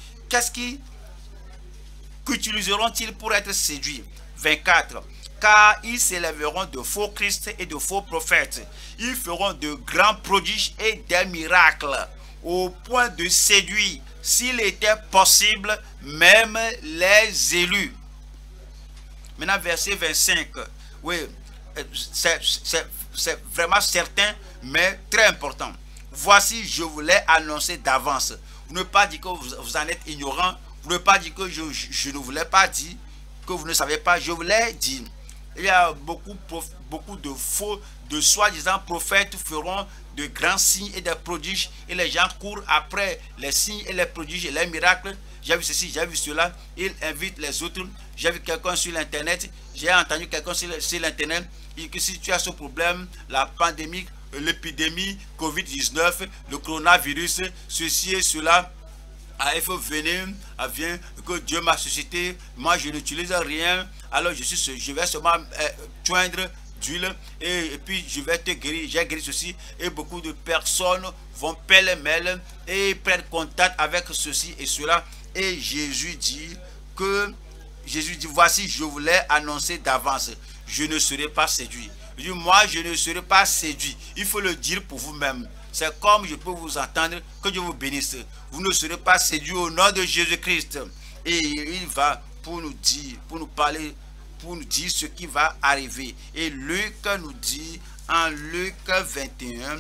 Qu'utiliseront-ils pour être séduits? 24, car ils s'élèveront de faux Christ et de faux prophètes. Ils feront de grands prodiges et des miracles, au point de séduire, s'il était possible, même les élus. Maintenant, verset 25, oui, c'est vraiment certain, mais très important. Voici, je vous l'ai annoncé d'avance. Vous ne pas dire que vous en êtes ignorant. Vous ne pas dire que je ne vous l'ai pas dit, que vous ne savez pas. Je vous l'ai dit. Il y a beaucoup de soi-disant prophètes feront de grands signes et des prodiges. Et les gens courent après les signes et les prodiges et les miracles. J'ai vu ceci, j'ai vu cela. Ils invitent les autres. J'ai vu quelqu'un sur l'internet. J'ai entendu quelqu'un sur l'internet. Et que si tu as ce problème, la pandémie, l'épidémie, Covid-19, le coronavirus, ceci et cela, il faut venir, viens, que Dieu m'a suscité. Moi, je n'utilise rien. Alors, je vais seulement joindre d'huile et puis je vais te guérir. J'ai guéri ceci. Et beaucoup de personnes vont pêle-mêle et prennent contact avec ceci et cela. Et Jésus dit, voici, je vous l'ai annoncé d'avance. Je ne serai pas séduit. Je dis, moi, je ne serai pas séduit. Il faut le dire pour vous-même. C'est comme je peux vous entendre, que Dieu vous bénisse. Vous ne serez pas séduit au nom de Jésus-Christ. Et il va pour nous dire, pour nous parler, pour nous dire ce qui va arriver. Et Luc nous dit en Luc 21,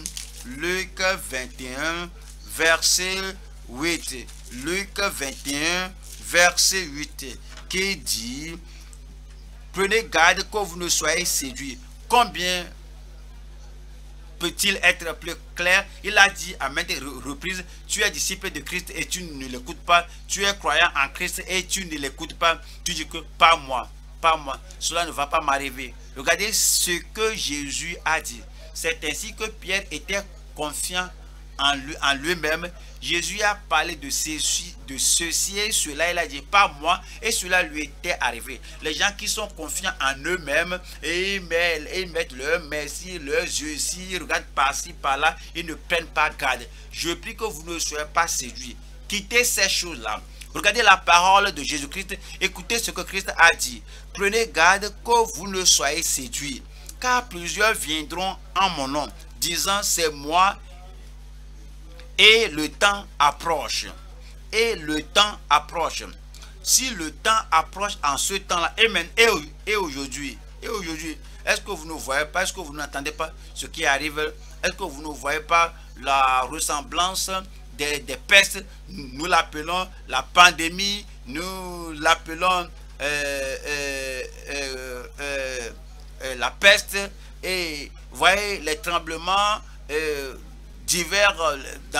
verset 8. Luc 21, verset 8, qui dit, prenez garde que vous ne soyez séduits. Combien peut-il être plus clair? Il a dit à maintes reprises, tu es disciple de Christ et tu ne l'écoutes pas. Tu es croyant en Christ et tu ne l'écoutes pas. Tu dis que pas moi, cela ne va pas m'arriver. Regardez ce que Jésus a dit. C'est ainsi que Pierre était confiant en lui-même. Jésus a parlé de ceci et cela. Il a dit pas moi, et cela lui était arrivé. Les gens qui sont confiants en eux-mêmes et ils mettent leur merci, leurs yeux ici, ils regardent par-ci, par-là, ils ne prennent pas garde. Je prie que vous ne soyez pas séduits. Quittez ces choses-là. Regardez la parole de Jésus-Christ. Écoutez ce que Christ a dit. Prenez garde que vous ne soyez séduits. Car plusieurs viendront en mon nom, disant c'est moi. Et le temps approche. Et le temps approche. Si le temps approche en ce temps-là, et aujourd'hui, est-ce que vous ne voyez pas, est-ce que vous n'entendez pas ce qui arrive? Est-ce que vous ne voyez pas la ressemblance des pestes? Nous l'appelons la pandémie, nous l'appelons la peste. Et vous voyez les tremblements divers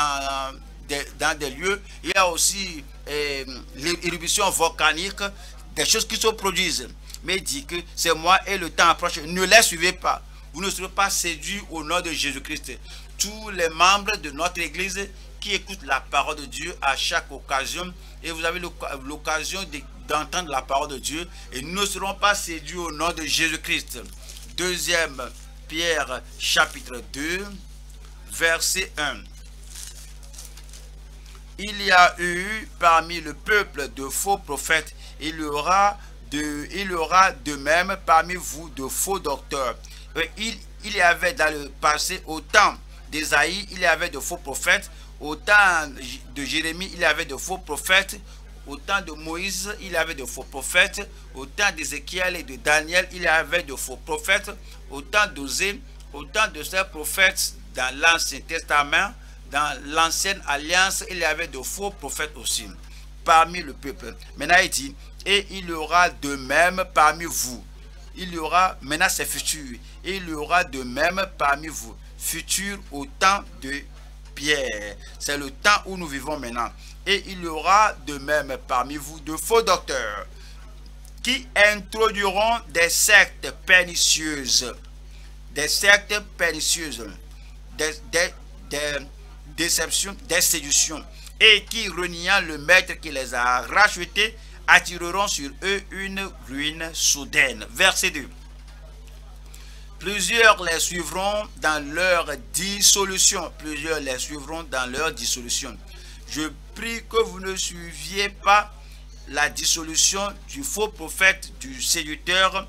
dans des lieux. Il y a aussi l'éruption volcanique des choses qui se produisent. Mais il dit que c'est moi et le temps approche. Ne les suivez pas. Vous ne serez pas séduits au nom de Jésus-Christ. Tous les membres de notre église qui écoutent la parole de Dieu à chaque occasion, et vous avez l'occasion d'entendre la parole de Dieu, et nous ne serons pas séduits au nom de Jésus-Christ. 2 Pierre chapitre 2, verset 1. Il y a eu parmi le peuple de faux prophètes, il y aura de même parmi vous de faux docteurs. Il y avait dans le passé, au temps d'Ésaïe, il y avait de faux prophètes. Au temps de Jérémie, il y avait de faux prophètes. Au temps de Moïse, il y avait de faux prophètes. Au temps d'Ézéchiel et de Daniel, il y avait de faux prophètes. Au temps d'Osée, au temps de ces prophètes dans l'Ancien Testament, dans l'Ancienne Alliance, il y avait de faux prophètes aussi parmi le peuple. Maintenant, il dit, et il y aura de même parmi vous. Il y aura, maintenant c'est futur, et il y aura de même parmi vous. Futur au temps de Pierre. C'est le temps où nous vivons maintenant. Et il y aura de même parmi vous de faux docteurs qui introduiront des sectes pernicieuses. Des sectes pernicieuses. Des déceptions, des séductions. Et qui, reniant le maître qui les a rachetés, attireront sur eux une ruine soudaine. Verset 2. Plusieurs les suivront dans leur dissolution. Plusieurs les suivront dans leur dissolution. Je prie que vous ne suiviez pas la dissolution du faux prophète, du séducteur,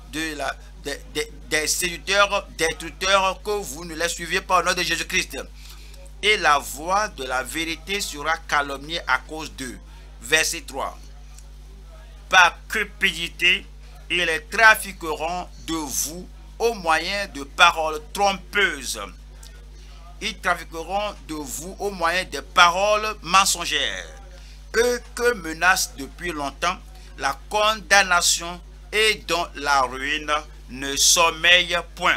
des séducteurs, destructeurs, que vous ne les suiviez pas au nom de Jésus-Christ. Et la voix de la vérité sera calomniée à cause d'eux. Verset 3. Par cupidité, ils les trafiqueront de vous au moyen de paroles trompeuses. Ils trafiqueront de vous au moyen de paroles mensongères. Eux que menace depuis longtemps la condamnation et dont la ruine ne sommeille point.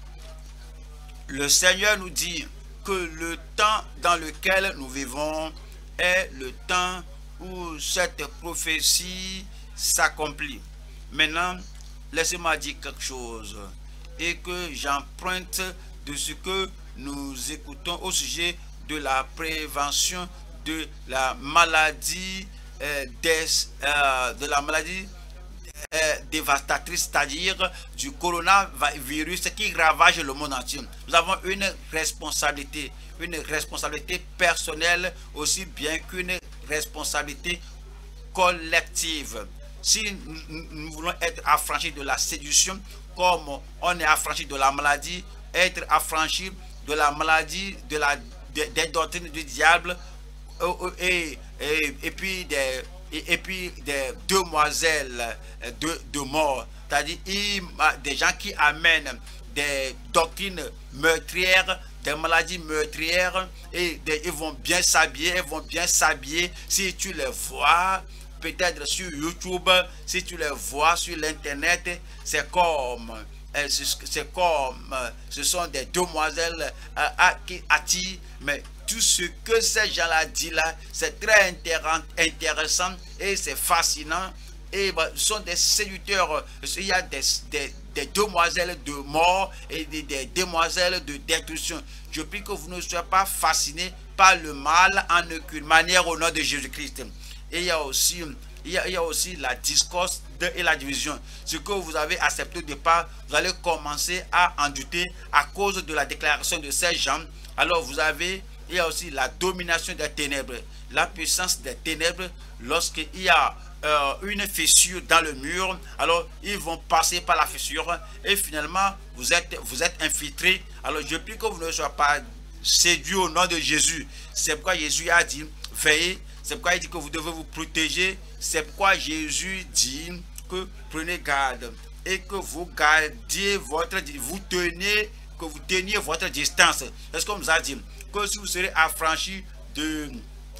Le Seigneur nous dit que le temps dans lequel nous vivons est le temps où cette prophétie s'accomplit. Maintenant, laissez-moi dire quelque chose et que j'emprunte de ce que nous écoutons au sujet de la prévention de la maladie dévastatrice, c'est-à-dire du coronavirus qui ravage le monde entier. Nous avons une responsabilité personnelle aussi bien qu'une responsabilité collective. Si nous voulons être affranchis de la séduction, comme on est affranchi de la maladie, être affranchi de la maladie, des doctrines du diable, et puis des demoiselles de mort, c'est-à-dire des gens qui amènent des doctrines meurtrières, des maladies meurtrières, et ils vont bien s'habiller, si tu les vois peut-être sur YouTube, si tu les vois sur l'internet, c'est comme ce sont des demoiselles qui attirent, mais tout ce que ces gens-là disent là, c'est très intéressant et c'est fascinant. Et ce sont des séducteurs. Il y a des demoiselles de mort et des demoiselles de destruction. Je prie que vous ne soyez pas fascinés par le mal en aucune manière au nom de Jésus-Christ. Et il y a aussi la discorde et la division. Ce que vous avez accepté au départ, vous allez commencer à en douter à cause de la déclaration de ces gens. Alors il y a aussi la domination des ténèbres, la puissance des ténèbres. Lorsqu'il y a une fissure dans le mur, alors ils vont passer par la fissure et finalement vous êtes infiltrés. Alors je prie que vous ne soyez pas séduits au nom de Jésus. C'est pourquoi Jésus a dit veillez. C'est pourquoi il dit que vous devez vous protéger. C'est pourquoi Jésus dit que prenez garde et que vous gardiez que vous teniez votre distance. Est-ce qu'on vous a dit que si vous serez affranchis de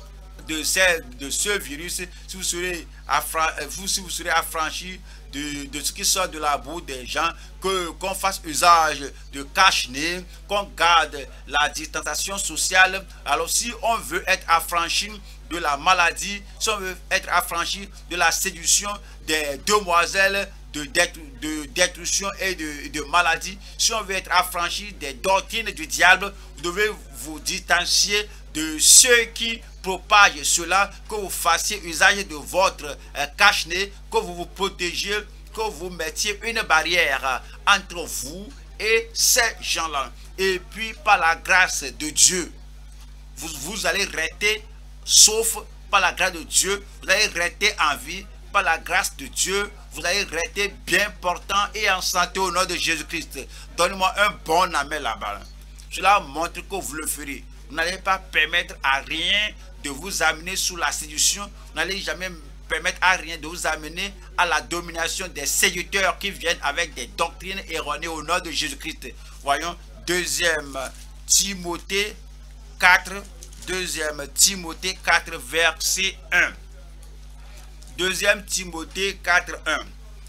ce virus, si vous serez affranchis de ce qui sort de la bouche des gens, qu'on fasse usage de cache-nez, qu'on garde la distanciation sociale. Alors si on veut être affranchi de la maladie, si on veut être affranchi de la séduction, des demoiselles de destruction et de maladie, si on veut être affranchi des doctrines du diable, vous devez vous distancier de ceux qui propagent cela, que vous fassiez usage de votre cache-nez, que vous vous protégiez, que vous mettiez une barrière entre vous et ces gens-là. Et puis par la grâce de Dieu, vous allez rester sauf par la grâce de Dieu, vous allez rester en vie par la grâce de Dieu, vous allez rester bien portant et en santé au nom de Jésus-Christ. Donnez-moi un bon amen là-bas. Cela montre que vous le ferez. Vous n'allez pas permettre à rien de vous amener sous la séduction. Vous n'allez jamais permettre à rien de vous amener à la domination des séducteurs qui viennent avec des doctrines erronées au nom de Jésus-Christ. Voyons 2 Timothée 4, 2 Timothée 4, verset 1. 2 Timothée 4, 1.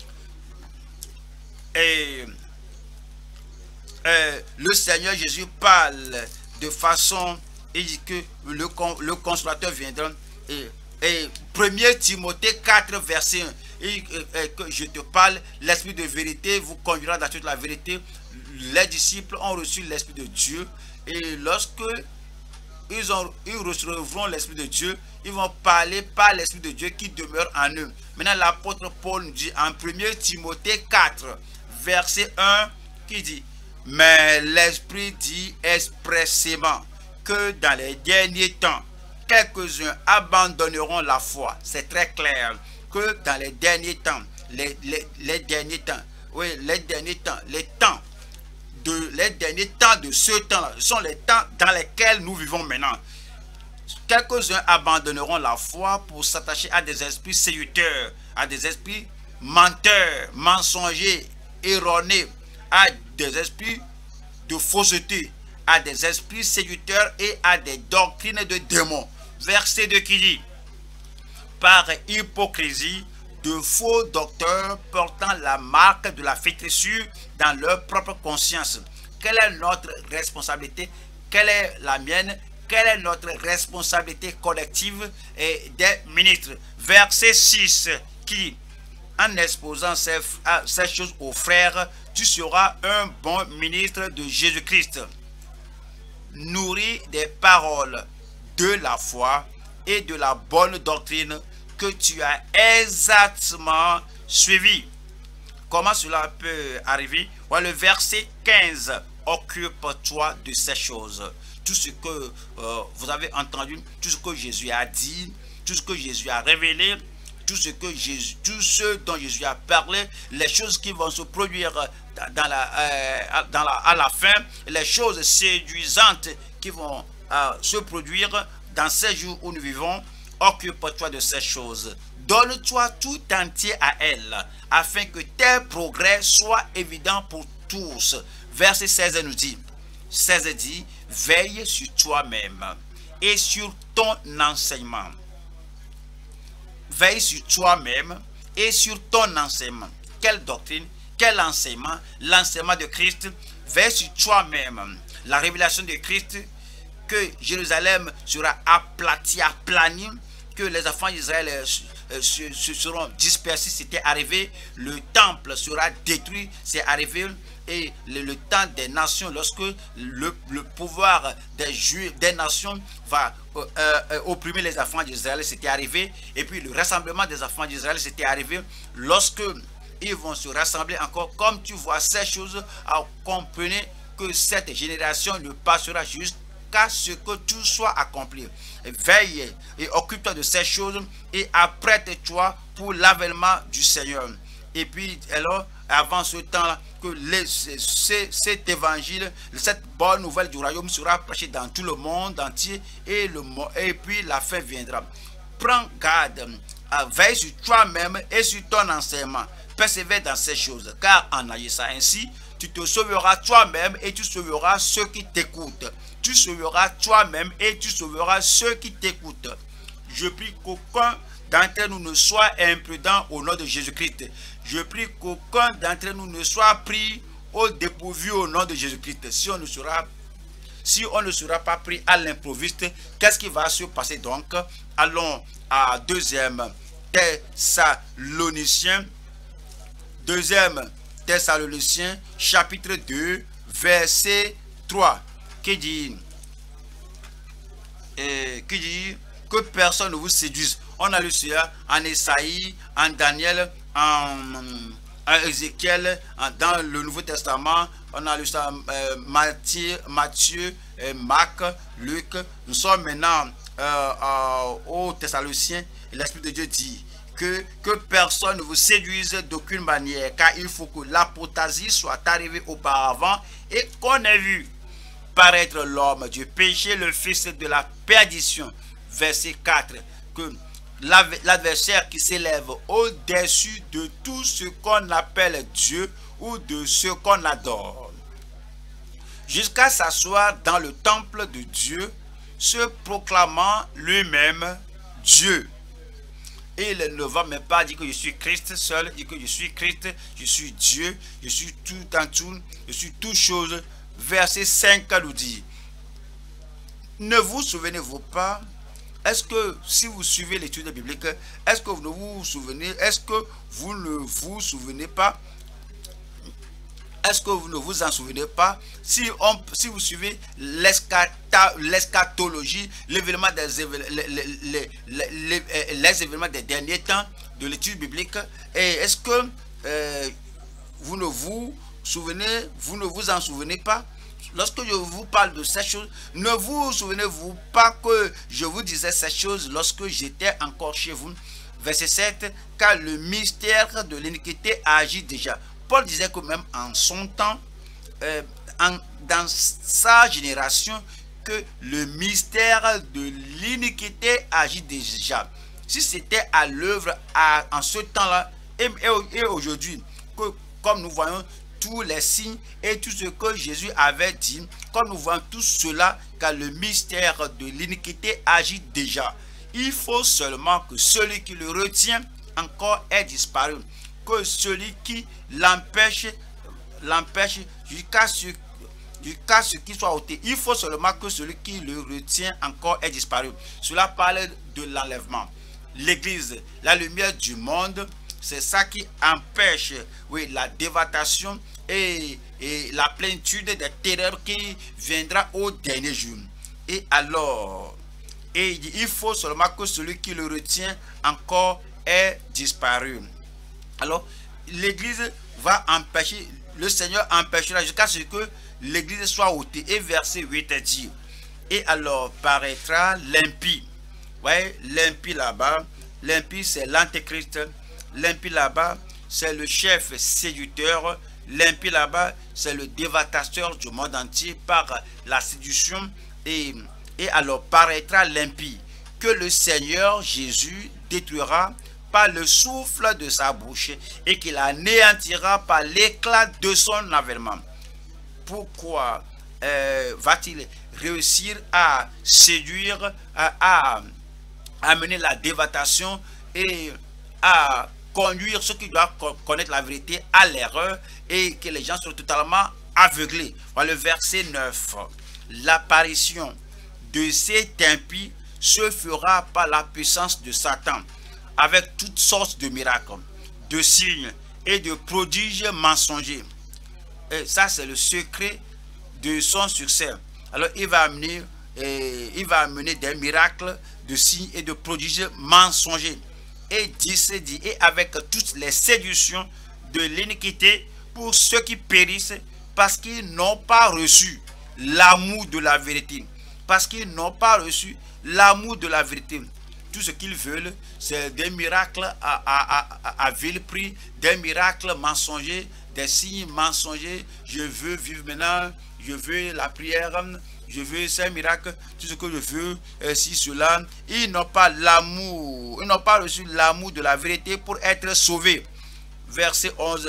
Et le Seigneur Jésus parle de façon, il dit que le consolateur viendra. Et 1 Timothée 4, verset 1. Et que je te parle, l'esprit de vérité vous conduira dans toute la vérité. Les disciples ont reçu l'esprit de Dieu. Et lorsque ils recevront l'esprit de Dieu, ils vont parler par l'esprit de Dieu qui demeure en eux. Maintenant, l'apôtre Paul nous dit en 1 Timothée 4, verset 1, qui dit: mais l'Esprit dit expressément que dans les derniers temps, quelques-uns abandonneront la foi. C'est très clair que dans les derniers temps, les derniers temps, oui, les derniers temps de ce temps-là, sont les temps dans lesquels nous vivons maintenant. Quelques-uns abandonneront la foi pour s'attacher à des esprits séducteurs, à des esprits menteurs, mensongers, erronés, à des esprits de fausseté, à des esprits séducteurs et à des doctrines de démons. Verset 2 qui dit: par hypocrisie, de faux docteurs portant la marque de la flétrissure dans leur propre conscience. Quelle est notre responsabilité? Quelle est la mienne? Quelle est notre responsabilité collective et des ministres? Verset 6 qui, en exposant ces choses aux frères, tu seras un bon ministre de Jésus-Christ, nourri des paroles de la foi et de la bonne doctrine que tu as exactement suivi. Comment cela peut arriver? Voilà le verset 15. Occupe-toi de ces choses. Tout ce que vous avez entendu, tout ce que Jésus a dit, tout ce que Jésus a révélé, tout ce dont Jésus a parlé, les choses qui vont se produire à la fin, les choses séduisantes qui vont se produire dans ces jours où nous vivons. Occupe-toi de ces choses. Donne-toi tout entier à elles, afin que tes progrès soient évidents pour tous. Verset 16 nous dit, 16 dit, veille sur toi-même et sur ton enseignement. Veille sur toi-même et sur ton enseignement. Quelle doctrine? Quel enseignement? L'enseignement de Christ. Veille sur toi-même. La révélation de Christ, que Jérusalem sera aplanie, que les enfants d'Israël se seront dispersés, c'était arrivé. Le temple sera détruit, c'est arrivé. Et le temps des nations, lorsque le pouvoir des Juifs, des nations va opprimer les enfants d'Israël, c'était arrivé. Et puis le rassemblement des enfants d'Israël, c'était arrivé. Lorsque ils vont se rassembler encore, comme tu vois ces choses, comprenez que cette génération ne passera jusqu'à ce que tout soit accompli. Veille et occupe-toi de ces choses et apprête-toi pour l'avènement du Seigneur. Et puis alors, avant ce temps-là, que cet évangile, cette bonne nouvelle du royaume sera prêchée dans tout le monde entier et puis la fin viendra. Prends garde, veille sur toi-même et sur ton enseignement. Persévère dans ces choses, car en agissant ainsi, tu te sauveras toi-même et tu sauveras ceux qui t'écoutent. Tu sauveras toi-même et tu sauveras ceux qui t'écoutent. Je prie qu'aucun d'entre nous ne soit imprudent au nom de Jésus-Christ. Je prie qu'aucun d'entre nous ne soit pris au dépourvu au nom de Jésus-Christ. Si on ne sera pas pris à l'improviste, qu'est-ce qui va se passer donc? Allons à 2 Thessaloniciens, 2e Thessaloniciens, chapitre 2, verset 3, qui dit que personne ne vous séduise. On a lu cela en Esaïe, en Daniel, en Ézéchiel, dans le Nouveau Testament. On a lu ça Matthieu, Marc, Luc. Nous sommes maintenant aux Thessaloniciens. L'Esprit de Dieu dit que personne ne vous séduise d'aucune manière, car il faut que l'apostasie soit arrivée auparavant et qu'on ait vu paraître l'homme du péché, le fils de la perdition. Verset 4, que l'adversaire qui s'élève au-dessus de tout ce qu'on appelle Dieu ou de ce qu'on adore, jusqu'à s'asseoir dans le temple de Dieu, se proclamant lui-même Dieu. Et il ne va même pas dire que je suis Christ seul, dit que je suis Christ, je suis Dieu, je suis tout en tout, je suis toute chose. Verset 5 nous dit, ne vous souvenez-vous pas? Est-ce que si vous suivez l'étude biblique, est-ce que vous ne vous souvenez, est-ce que vous ne vous souvenez pas? Est-ce que vous ne vous en souvenez pas? Si vous suivez l'eschatologie, l'événement des les événements des derniers temps de l'étude biblique, et est-ce que vous ne vous souvenez, vous ne vous en souvenez pas? Lorsque je vous parle de ces choses, ne vous souvenez-vous pas que je vous disais ces choses lorsque j'étais encore chez vous? Verset 7, car le mystère de l'iniquité agit déjà. Paul disait que même en son temps, dans sa génération, que le mystère de l'iniquité agit déjà. Si c'était à l'œuvre en ce temps-là, et aujourd'hui, comme nous voyons tous les signes et tout ce que Jésus avait dit, comme nous voyons tout cela, car le mystère de l'iniquité agit déjà. Il faut seulement que celui qui le retient encore ait disparu, que celui qui l'empêche jusqu'à ce qu'il soit ôté. Il faut seulement que celui qui le retient encore ait disparu. Cela parle de l'enlèvement. L'Église, la lumière du monde, c'est ça qui empêche, oui, la dévastation et la plénitude des terreurs qui viendra au dernier jour. Et alors, il faut seulement que celui qui le retient encore ait disparu. Alors, l'Église va empêcher, le Seigneur empêchera jusqu'à ce que l'Église soit ôtée. Et verset 8 dit, et alors paraîtra l'impie. Ouais, l'impie là-bas, l'impie c'est l'antéchrist. L'impie là-bas, c'est le chef séducteur. L'impie là-bas, c'est le dévastateur du monde entier par la séduction. Et alors paraîtra l'impie, que le Seigneur Jésus détruira par le souffle de sa bouche et qu'il anéantira par l'éclat de son avènement. Pourquoi va-t-il réussir à séduire, à amener la dévastation et à conduire ceux qui doivent connaître la vérité à l'erreur et que les gens soient totalement aveuglés? Voilà le verset 9. L'apparition de cet impie se fera par la puissance de Satan, avec toutes sortes de miracles, de signes et de prodiges mensongers. Et ça, c'est le secret de son succès. Alors, il va amener des miracles, de signes et de prodiges mensongers. Et dit, et avec toutes les séductions de l'iniquité pour ceux qui périssent, parce qu'ils n'ont pas reçu l'amour de la vérité. Parce qu'ils n'ont pas reçu l'amour de la vérité. Tout ce qu'ils veulent, c'est des miracles à vil prix, des miracles mensongers, des signes mensongers. Je veux vivre maintenant, je veux la prière, je veux ces miracles, tout ce que je veux, si cela. Ils n'ont pas l'amour, ils n'ont pas reçu l'amour de la vérité pour être sauvés. Verset 11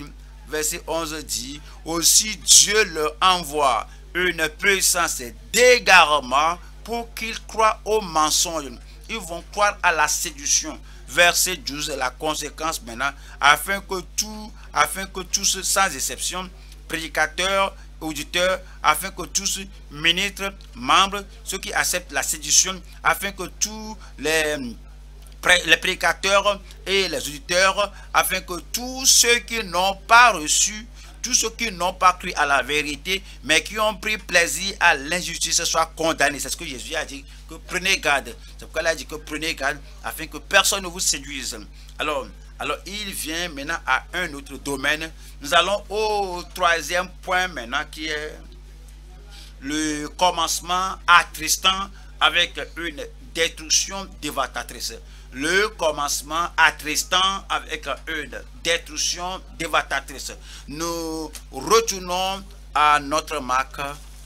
dit, aussi Dieu leur envoie une puissance d'égarement pour qu'ils croient au mensonge. Ils vont croire à la séduction. Verset 12, la conséquence maintenant, afin que tous, sans exception, prédicateurs, auditeurs, afin que tous, ministres, membres, ceux qui acceptent la séduction, afin que tous les les prédicateurs et les auditeurs, afin que tous ceux qui n'ont pas reçu, tous ceux qui n'ont pas cru à la vérité, mais qui ont pris plaisir à l'injustice soient condamnés. C'est ce que Jésus a dit, que prenez garde. C'est pourquoi il a dit que prenez garde, afin que personne ne vous séduise. Alors il vient maintenant à un autre domaine. Nous allons au troisième point maintenant, qui est le commencement attristant avec une destruction dévastatrice. Le commencement attristant avec une destruction dévastatrice. Nous retournons à notre Marc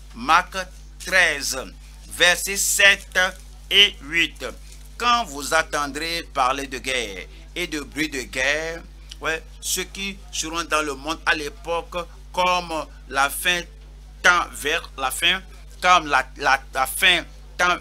13, versets 7 et 8. Quand vous entendrez parler de guerre et de bruit de guerre, ceux qui seront dans le monde à l'époque, comme la fin tend vers la fin, comme la fin tend,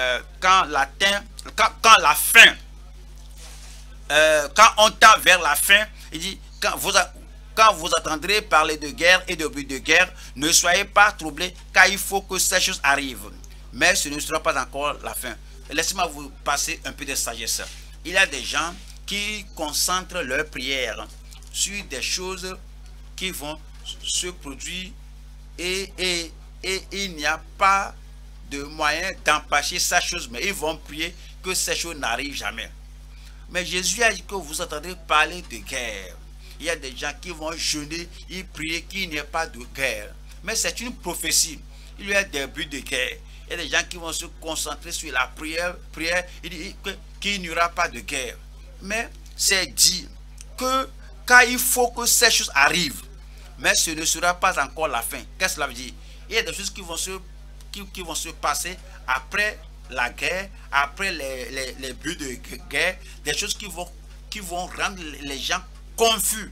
quand on tend vers la fin, il dit, quand vous attendrez parler de guerre et de bruit de guerre, ne soyez pas troublés, car il faut que ces choses arrivent. Mais ce ne sera pas encore la fin. Laissez-moi vous passer un peu de sagesse. Il y a des gens qui concentrent leur prière sur des choses qui vont se produire et il n'y a pas de moyen d'empêcher ces choses, mais ils vont prier que ces choses n'arrivent jamais. Mais Jésus a dit que vous entendrez parler de guerre. Il y a des gens qui vont jeûner et prier qu'il n'y ait pas de guerre. Mais c'est une prophétie. Il y a des buts de guerre. Il y a des gens qui vont se concentrer sur la prière. Il dit qu'il n'y aura pas de guerre. Mais c'est dit que car il faut que ces choses arrivent. Mais ce ne sera pas encore la fin. Qu'est-ce que cela veut dire? Il y a des choses qui vont se passer après la guerre, après les buts de guerre, des choses qui vont rendre les gens confus.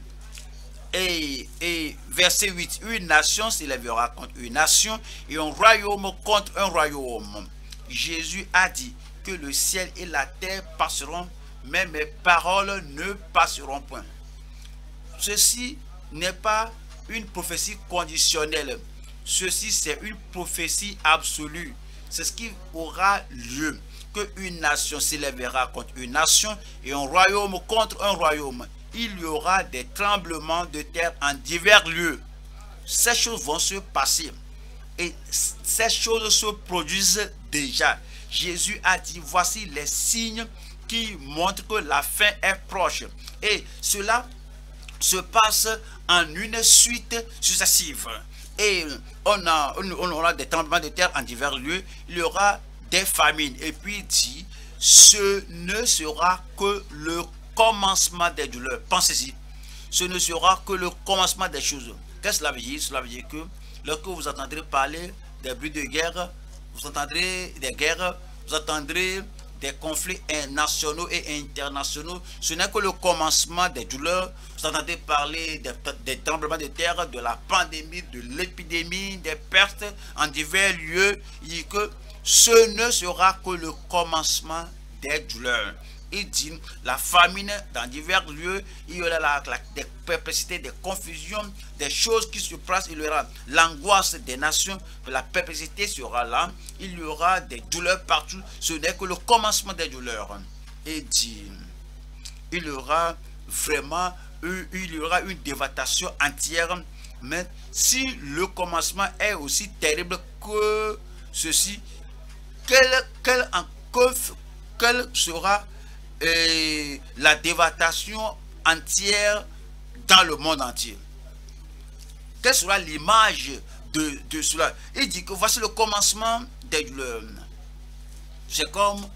Et verset 8, une nation s'élèvera contre une nation et un royaume contre un royaume. Jésus a dit que le ciel et la terre passeront, mais mes paroles ne passeront point. Ceci n'est pas une prophétie conditionnelle. Ceci, c'est une prophétie absolue. C'est ce qui aura lieu. Qu'une nation s'élèvera contre une nation et un royaume contre un royaume. Il y aura des tremblements de terre en divers lieux. Ces choses vont se passer. Et ces choses se produisent déjà. Jésus a dit, voici les signes qui montrent que la fin est proche. Et cela se passe en une suite successive. Et on aura des tremblements de terre en divers lieux. Il y aura des famines. Et puis il dit, ce ne sera que le commencement des douleurs. Pensez-y. Ce ne sera que le commencement des choses. Qu'est-ce que cela veut dire? Cela veut dire que lorsque vous entendrez parler des bruits de guerre, vous entendrez des guerres, vous entendrez des conflits nationaux et internationaux, ce n'est que le commencement des douleurs. Vous entendez parler des tremblements de terre, de la pandémie, de l'épidémie, des pertes en divers lieux. Il dit que ce ne sera que le commencement des douleurs. Il dit la famine dans divers lieux, il y aura des perplexités, des confusions, des choses qui se passent, il y aura l'angoisse des nations, la perplexité sera là, il y aura des douleurs partout, ce n'est que le commencement des douleurs. Et dit, il y aura vraiment une dévastation entière, mais si le commencement est aussi terrible que ceci, quelle sera la dévastation entière dans le monde entier? Quelle sera l'image de cela? Il dit que voici le commencement des douleurs. C'est comme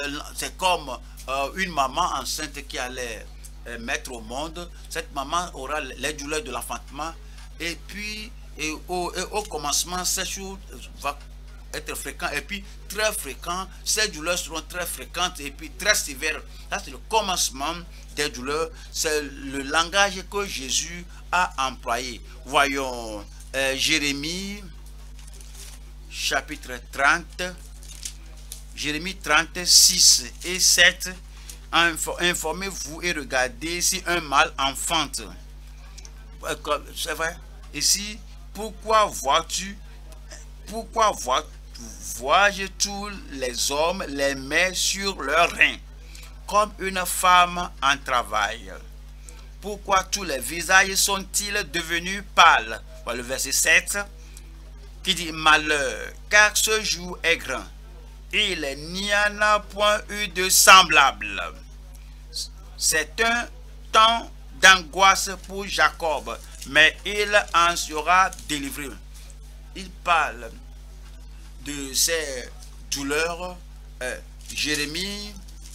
une maman enceinte qui allait mettre au monde. Cette maman aura les douleurs de l'enfantement, et puis au commencement, ces choses vont être fréquent, et puis très fréquent, ces douleurs seront très fréquentes et puis très sévères. Ça, c'est le commencement des douleurs. C'est le langage que Jésus a employé. Voyons Jérémie chapitre 30, Jérémie 36 et 7. Informez-vous et regardez si un mâle enfante. C'est vrai. Ici, pourquoi vois-je tous les hommes les mains sur leurs reins? comme une femme en travail. Pourquoi tous les visages sont-ils devenus pâles? Voilà le verset 7 qui dit malheur, car ce jour est grand. Il n'y en a point eu de semblable. C'est un temps d'angoisse pour Jacob, mais il en sera délivré. Il parle de ses douleurs. Jérémie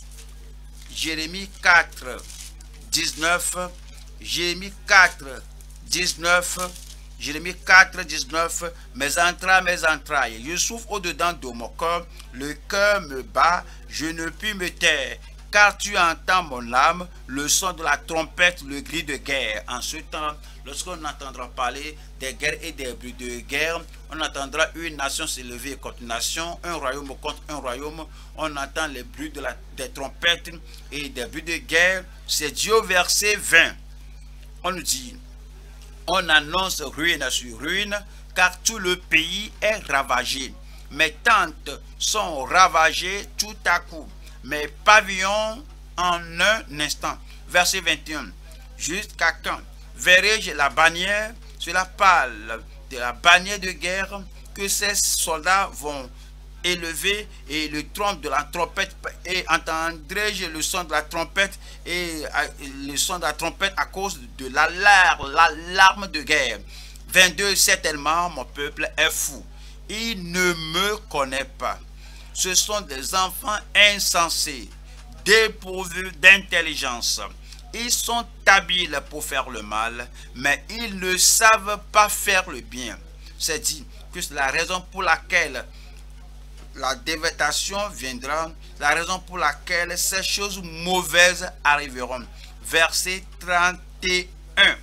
4, 19, Jérémie 4, 19, Jérémie 4, 19, mes entrailles, je souffre au-dedans de mon cœur, le cœur me bat, je ne puis me taire, car tu entends mon âme, le son de la trompette, le cri de guerre. En ce temps, lorsqu'on entendra parler des guerres et des bruits de guerre, on entendra une nation s'élever contre une nation, un royaume contre un royaume. On entend les bruits des trompettes et des bruits de guerre. C'est Dieu au verset 20. On nous dit, on annonce ruine sur ruine, car tout le pays est ravagé. Mes tentes sont ravagées tout à coup. Mes pavillons en un instant. Verset 21. Jusqu'à quand verrai-je la bannière? Cela parle de la bannière de guerre que ces soldats vont élever et le trompe de la trompette, et entendrai-je le son de la trompette et le son de la trompette à cause de l'alarme de guerre. 22. Certainement mon peuple est fou, il ne me connaît pas. Ce sont des enfants insensés, dépourvus d'intelligence. Ils sont habiles pour faire le mal, mais ils ne savent pas faire le bien. C'est dit que c'est la raison pour laquelle la dévastation viendra, la raison pour laquelle ces choses mauvaises arriveront. Verset 31.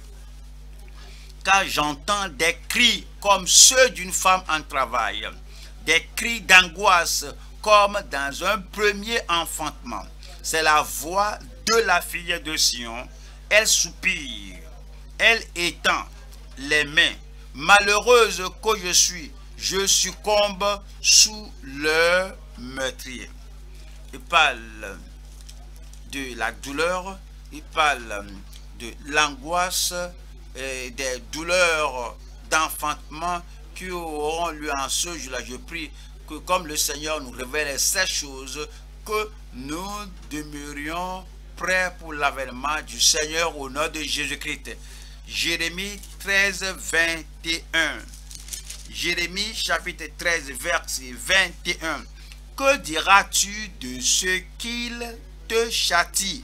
Car j'entends des cris comme ceux d'une femme en travail, des cris d'angoisse comme dans un premier enfantement. C'est la voix de la fille de Sion. Elle soupire, elle étend les mains. Malheureuse que je succombe sous leur meurtrier. Il parle de la douleur, il parle de l'angoisse et des douleurs d'enfantement qui auront lieu en ce jour-là. Je prie que comme le Seigneur nous révèle ces choses, que nous demeurions prêts pour l'avènement du Seigneur au nom de Jésus-Christ. Jérémie 13, 21. Jérémie chapitre 13, verset 21. Que diras-tu de ce qu'il te châtie?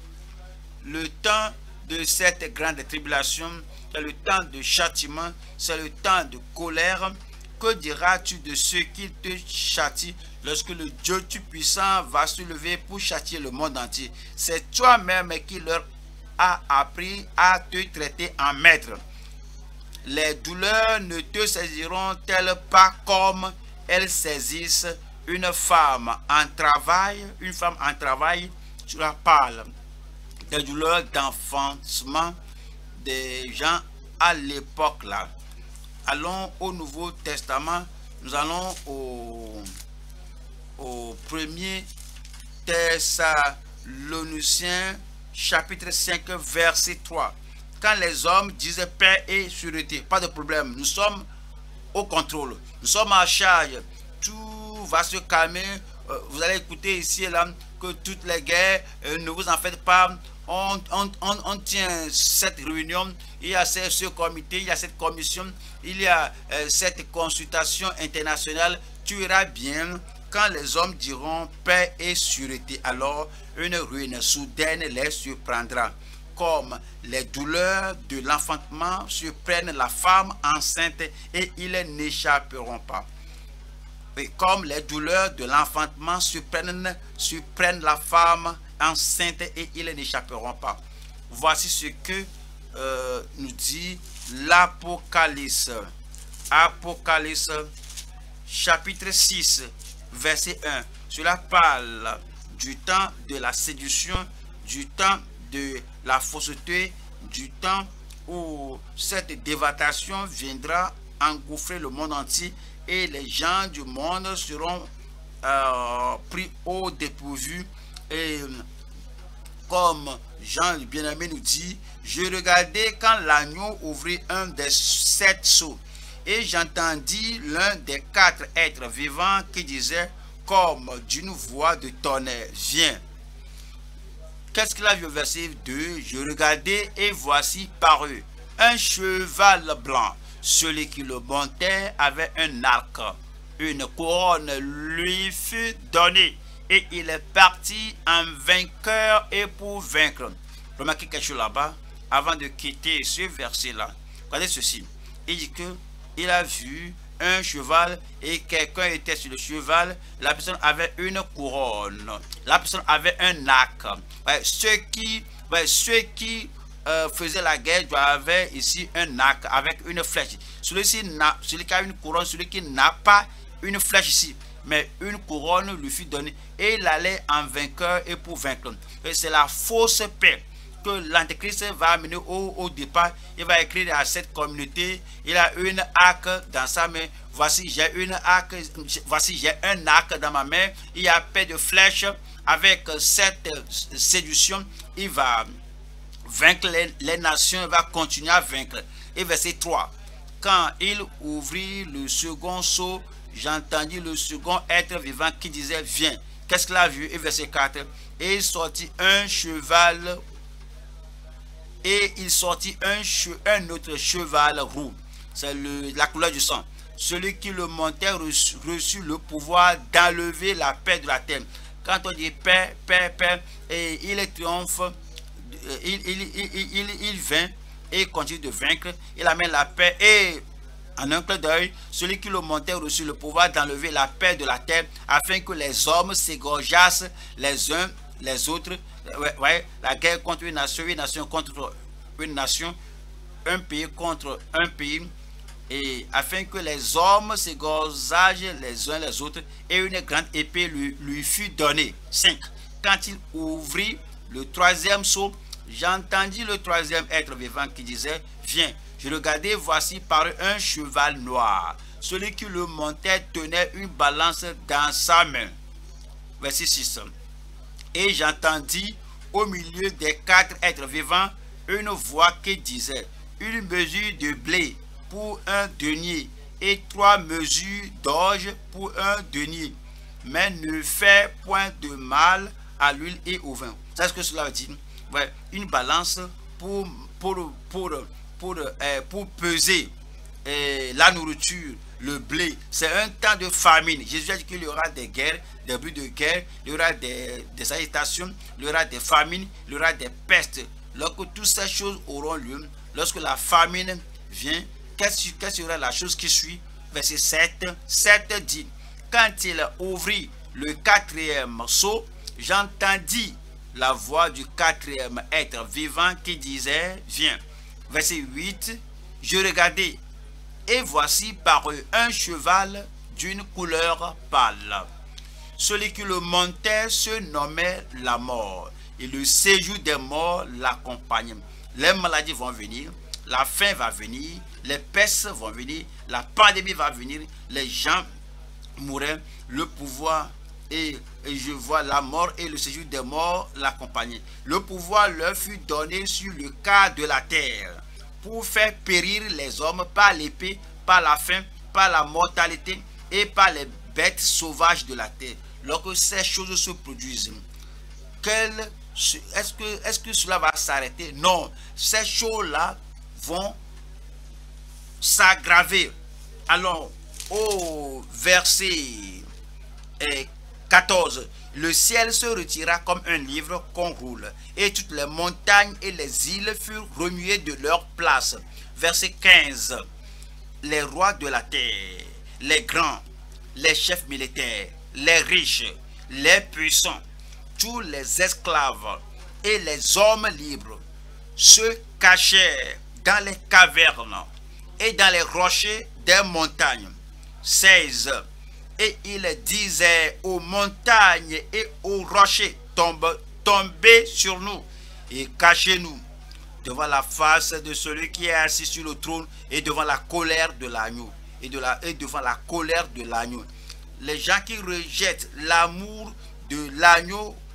Le temps de cette grande tribulation, c'est le temps de châtiment, c'est le temps de colère. Que diras-tu de ce qu'il te châtie lorsque le Dieu Tout-Puissant va se lever pour châtier le monde entier? C'est toi-même qui leur a appris à te traiter en maître. Les douleurs ne te saisiront-elles pas comme elles saisissent une femme en travail? Une femme en travail, tu la parles des douleurs d'enfantement des gens à l'époque là. Allons au Nouveau Testament, nous allons au 1er Thessaloniciens chapitre 5 verset 3. Quand les hommes disaient paix et sûreté, pas de problème, nous sommes au contrôle, nous sommes en charge, tout va se calmer. Vous allez écouter ici et là que toutes les guerres, ne vous en faites pas. On tient cette réunion, il y a ce comité, il y a cette commission, il y a cette consultation internationale. Tu iras bien. Quand les hommes diront paix et sûreté, alors une ruine soudaine les surprendra. Comme les douleurs de l'enfantement surprennent la femme enceinte et ils n'échapperont pas. Et comme les douleurs de l'enfantement surprennent la femme enceinte et ils n'échapperont pas. Voici ce que nous dit l'Apocalypse. Apocalypse chapitre 6 verset 1. Cela parle du temps de la séduction, du temps de la fausseté, du temps où cette dévastation viendra engouffrer le monde entier et les gens du monde seront pris au dépourvu et comme Jean le bien-aimé nous dit, je regardais quand l'agneau ouvrit un des 7 sceaux, et j'entendis l'un des 4 êtres vivants qui disait comme d'une voix de tonnerre, viens. Qu'est-ce qu'il a vu au verset 2? Je regardais et voici parut un cheval blanc. Celui qui le montait avait un arc. Une couronne lui fut donnée et il est parti en vainqueur et pour vaincre. Remarquez quelque chose là-bas, avant de quitter ce verset-là. Regardez ceci. Il dit que il a vu un cheval et quelqu'un était sur le cheval. La personne avait une couronne. La personne avait un arc. Ouais, ceux qui faisaient la guerre avaient ici un arc avec une flèche. Celui qui a une couronne, celui qui n'a pas une flèche ici, mais une couronne lui fut donnée et il allait en vainqueur et pour vaincre. Et c'est la fausse paix que l'Antéchrist va amener au départ. Il va écrire à cette communauté, il a une arc dans sa main. Voici j'ai une arc, voici j'ai un arc dans ma main. Il y a paix de flèches. Avec cette séduction, il va vaincre les nations, il va continuer à vaincre. Et verset 3, quand il ouvrit le second sceau, j'entendis le second être vivant qui disait viens. Qu'est-ce qu'il a vu? Et verset 4, et il sortit un cheval, et il sortit un autre cheval roux. C'est la couleur du sang. Celui qui le montait reçut le pouvoir d'enlever la paix de la terre. Quand on dit paix, paix, paix, et il triomphe, il vint et continue de vaincre. Il amène la paix et en un clin d'œil, celui qui le montait reçut le pouvoir d'enlever la paix de la terre afin que les hommes s'égorgeassent les uns les autres. Ouais, la guerre contre une nation contre une nation, un pays contre un pays. Et afin que les hommes s'égorgent les uns les autres, et une grande épée lui fut donnée. 5. Quand il ouvrit le troisième sceau, j'entendis le troisième être vivant qui disait viens. Je regardai, voici parut un cheval noir. Celui qui le montait tenait une balance dans sa main. Verset 6. Et j'entendis au milieu des 4 êtres vivants une voix qui disait une mesure de blé pour un denier et 3 mesures d'orge pour un denier, mais ne fait point de mal à l'huile et au vin. C'est ce que cela veut dire. Ouais, une balance pour peser la nourriture, le blé. C'est un temps de famine. Jésus a dit qu'il y aura des guerres, des buts de guerre, il y aura des agitations, il y aura des famines, il y aura des pestes. Lorsque toutes ces choses auront lieu, lorsque la famine vient, qu'est-ce sera la chose qui suit? Verset 7 dit, quand il ouvrit le 4e sceau, j'entendis la voix du 4e être vivant qui disait viens. Verset 8, je regardai et voici parut un cheval d'une couleur pâle. Celui qui le montait se nommait la mort et le séjour des morts l'accompagne. Les maladies vont venir, la faim va venir, les pestes vont venir, la pandémie va venir, les gens mourraient, le pouvoir et je vois la mort et le séjour des morts l'accompagner. Le pouvoir leur fut donné sur le quart de la terre pour faire périr les hommes par l'épée, par la faim, par la mortalité et par les bêtes sauvages de la terre. Lorsque ces choses se produisent, est-ce que cela va s'arrêter? Non, ces choses-là vont s'aggraver. Alors, au verset 14, le ciel se retira comme un livre qu'on roule, et toutes les montagnes et les îles furent remuées de leur place. Verset 15, les rois de la terre, les grands, les chefs militaires, les riches, les puissants, tous les esclaves et les hommes libres se cachèrent dans les cavernes et dans les rochers des montagnes. 16. Et il disait aux montagnes et aux rochers, tombez sur nous et cachez-nous devant la face de celui qui est assis sur le trône et devant la colère de l'agneau. Et devant la colère de l'agneau. Les gens qui rejettent l'amour de l'agneau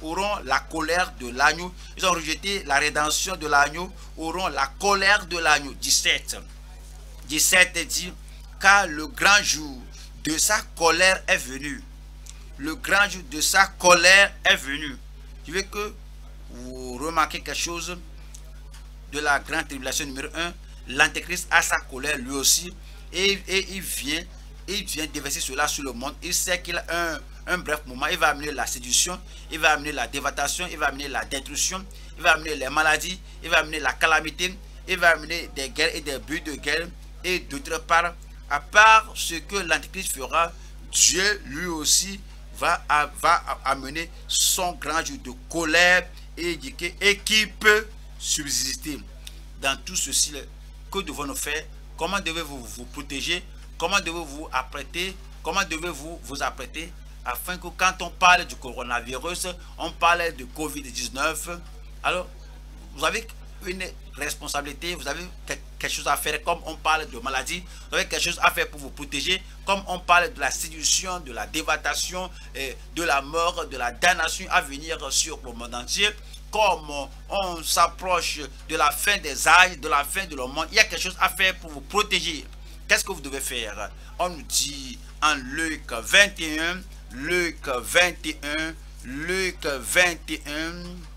auront la colère de l'agneau. Ils ont rejeté la rédemption de l'agneau, auront la colère de l'agneau. 17. 17 dit, car le grand jour de sa colère est venu. Le grand jour de sa colère est venu. Je veux que vous remarquez quelque chose de la grande tribulation numéro 1. L'Antéchrist a sa colère lui aussi. Et il vient déverser cela sur le monde. Il sait qu'il a un bref moment. Il va amener la séduction. Il va amener la dévastation. Il va amener la destruction. Il va amener les maladies. Il va amener la calamité. Il va amener des guerres et des buts de guerre. Et d'autre part, à part ce que l'Antéchrist fera, Dieu lui aussi va amener son grand jour de colère et qui peut subsister. Dans tout ceci, que devons-nous faire? Comment devez-vous vous protéger? Comment devez-vous apprêter? Comment devez-vous vous apprêter afin que quand on parle du coronavirus, on parle de Covid-19, alors vous avez une responsabilité, vous avez quelque chose à faire, comme on parle de maladie, vous avez quelque chose à faire pour vous protéger, comme on parle de la séduction, de la dévastation, de la mort, de la damnation à venir sur le monde entier. Comme on s'approche de la fin des âges, de la fin de le monde, il y a quelque chose à faire pour vous protéger. Qu'est-ce que vous devez faire? On nous dit en Luc 21, Luc 21, Luc 21,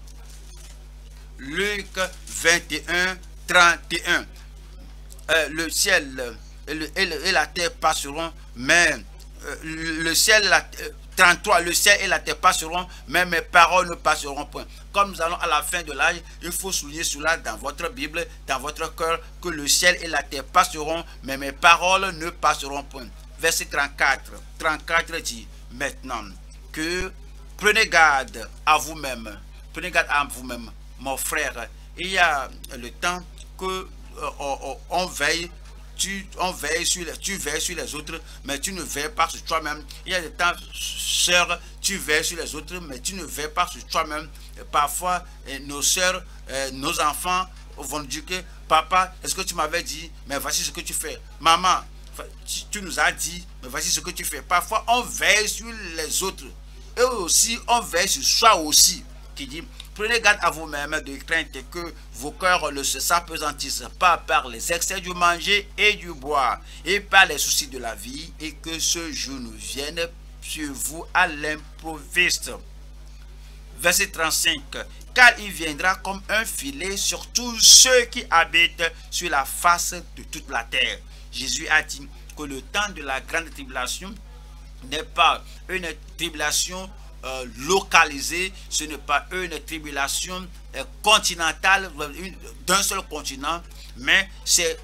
Luc 21, 31. Le ciel et la terre passeront, mais le ciel, 33, le ciel et la terre passeront, mais mes paroles ne passeront point. Comme nous allons à la fin de l'âge, il faut souligner cela dans votre Bible, dans votre cœur, que le ciel et la terre passeront, mais mes paroles ne passeront point. Verset 34. 34 dit, maintenant, que prenez garde à vous-même. Prenez garde à vous-même, mon frère. Il y a le temps que on veille. Tu veilles sur les autres, mais tu ne veilles pas sur toi-même. Il y a des temps, sœurs, tu veilles sur les autres, mais tu ne veilles pas sur toi-même. Parfois, nos sœurs, nos enfants vont dire que, papa, est-ce que tu m'avais dit, mais voici ce que tu fais. Maman, tu nous as dit, mais voici ce que tu fais. Parfois, on veille sur les autres. Et aussi, on veille sur soi aussi. Qui dit, prenez garde à vous-même de crainte que vos cœurs ne s'apesantissent pas par les excès du manger et du boire, et par les soucis de la vie, et que ce jour ne vienne sur vous à l'improviste. Verset 35. Car il viendra comme un filet sur tous ceux qui habitent sur la face de toute la terre. Jésus a dit que le temps de la grande tribulation n'est pas une tribulation localisée, ce n'est pas une tribulation continentale d'un seul continent, mais c'est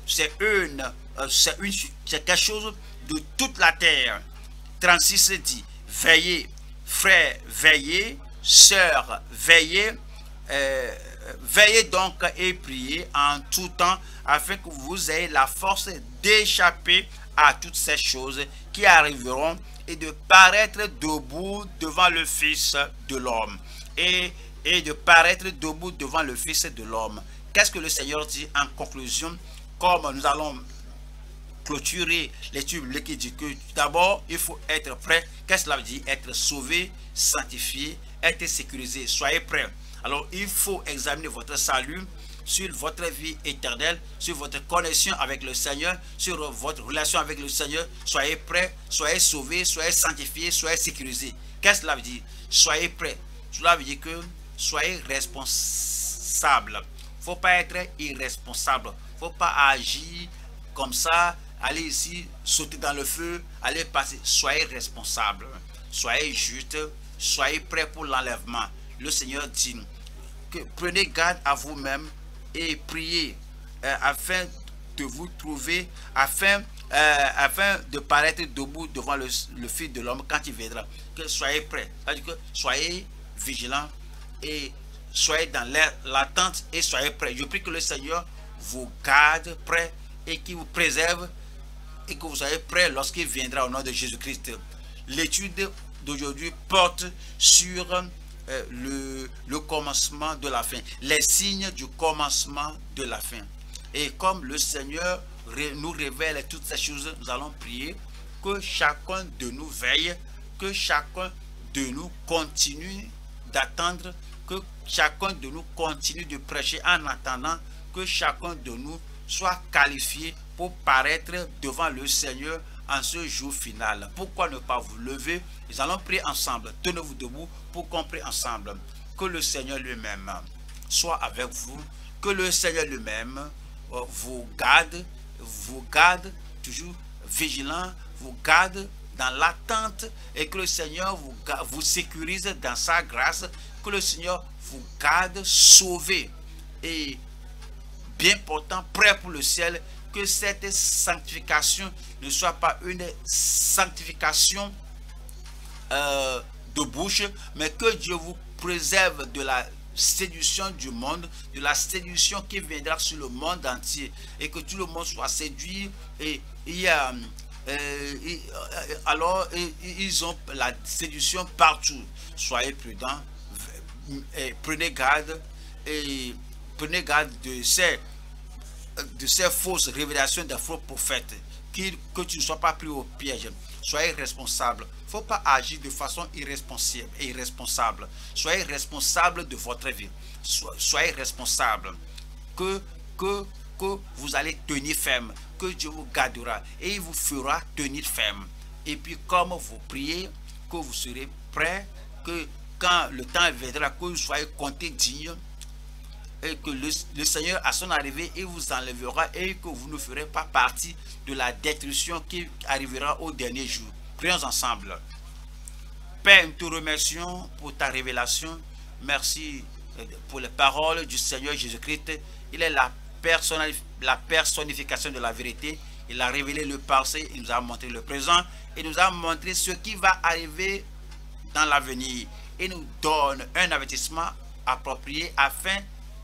quelque chose de toute la terre. 36 dit, veillez, frères, veillez, sœurs, veillez, veillez donc et priez en tout temps, afin que vous ayez la force d'échapper à toutes ces choses qui arriveront et de paraître debout devant le Fils de l'homme. Et de paraître debout devant le Fils de l'homme. Qu'est-ce que le Seigneur dit en conclusion? Comme nous allons clôturer l'étude qui dit que d'abord il faut être prêt. Qu'est-ce que cela veut dire? Être sauvé, sanctifié, être sécurisé. Soyez prêts. Alors il faut examiner votre salut, sur votre vie éternelle, sur votre connexion avec le Seigneur, sur votre relation avec le Seigneur. Soyez prêts, soyez sauvés, soyez sanctifiés, soyez sécurisés. Qu'est-ce que cela veut dire? Soyez prêts. Cela veut dire que soyez responsables. Il ne faut pas être irresponsable. Il ne faut pas agir comme ça, aller ici, sauter dans le feu, aller passer. Soyez responsables. Soyez justes. Soyez prêts pour l'enlèvement. Le Seigneur dit que prenez garde à vous-même et priez afin de vous trouver, afin de paraître debout devant le Fils de l'homme quand il viendra. Que soyez prêts, c'est-à-dire que soyez vigilants et soyez dans l'attente et soyez prêts. Je prie que le Seigneur vous garde prêts et qu'il vous préserve et que vous soyez prêts lorsqu'il viendra au nom de Jésus-Christ. L'étude d'aujourd'hui porte sur le commencement de la fin, les signes du commencement de la fin. Et comme le Seigneur nous révèle toutes ces choses, nous allons prier que chacun de nous veille, que chacun de nous continue d'attendre que chacun de nous continue de prêcher en attendant que chacun de nous soit qualifié pour paraître devant le Seigneur en ce jour final. Pourquoi ne pas vous lever? Nous allons prier ensemble. Tenez-vous debout pour qu'on prie ensemble. Que le Seigneur lui-même soit avec vous. Que le Seigneur lui-même vous garde toujours vigilant, vous garde dans l'attente et que le Seigneur vous sécurise dans sa grâce. Que le Seigneur vous garde sauvé et bien portant, prêt pour le ciel. Que cette sanctification ne soit pas une sanctification de bouche, mais que Dieu vous préserve de la séduction du monde, de la séduction qui viendra sur le monde entier, et que tout le monde soit séduit. Et alors ils ont la séduction partout. Soyez prudents, prenez garde de ces fausses révélations des faux prophètes, que tu ne sois pas pris au piège. Soyez responsable. Il ne faut pas agir de façon irresponsable. Soyez responsable de votre vie. Soyez responsable. Que vous allez tenir ferme. Que Dieu vous gardera et il vous fera tenir ferme. Et puis comme vous priez, que vous serez prêts, que quand le temps viendra, que vous soyez comptés dignes, et que le Seigneur à son arrivée, il vous enlèvera et que vous ne ferez pas partie de la destruction qui arrivera au dernier jour. Prions ensemble. Père, nous te remercions pour ta révélation. Merci pour les paroles du Seigneur Jésus-Christ. Il est la personnification de la vérité. Il a révélé le passé, il nous a montré le présent, et nous a montré ce qui va arriver dans l'avenir. Et nous donne un avertissement approprié afin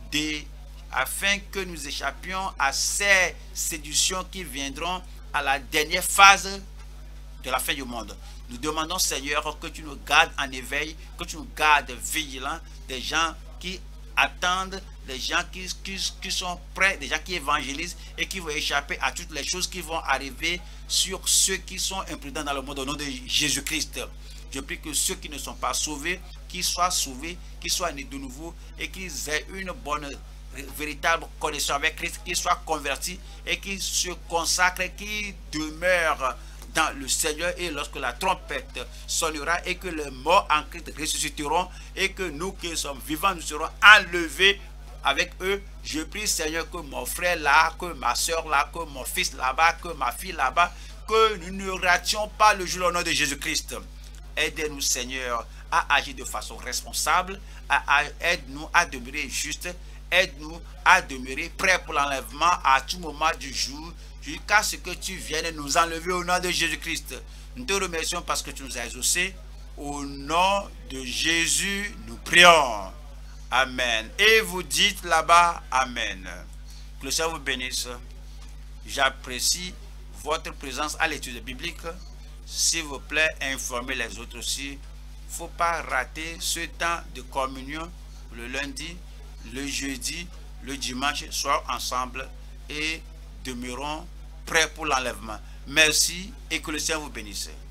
que nous échappions à ces séductions qui viendront à la dernière phase de la fin du monde. Nous demandons, Seigneur, que tu nous gardes en éveil, que tu nous gardes vigilants, des gens qui attendent, des gens qui sont prêts, des gens qui évangélisent et qui vont échapper à toutes les choses qui vont arriver sur ceux qui sont imprudents dans le monde au nom de Jésus-Christ. Je prie que ceux qui ne sont pas sauvés, qu'ils soient sauvés, qu'ils soient nés de nouveau et qu'ils aient une bonne, véritable connexion avec Christ, qu'ils soient convertis et qu'ils se consacrent, qu'ils demeurent dans le Seigneur. Et lorsque la trompette sonnera et que les morts en Christ ressusciteront et que nous qui sommes vivants, nous serons enlevés avec eux. Je prie, Seigneur, que mon frère là, que ma soeur là, que mon fils là-bas, que ma fille là-bas, que nous ne rations pas le jour au nom de Jésus-Christ. Aide-nous, Seigneur, à agir de façon responsable. Aide-nous à demeurer juste. Aide-nous à demeurer prêts pour l'enlèvement à tout moment du jour, jusqu'à ce que tu viennes nous enlever au nom de Jésus-Christ. Nous te remercions parce que tu nous as exaucés. Au nom de Jésus, nous prions. Amen. Et vous dites là-bas, Amen. Que le Seigneur vous bénisse. J'apprécie votre présence à l'étude biblique. S'il vous plaît, informez les autres aussi. Il ne faut pas rater ce temps de communion le lundi, le jeudi, le dimanche. Soyons ensemble et demeurons prêts pour l'enlèvement. Merci et que le Seigneur vous bénisse.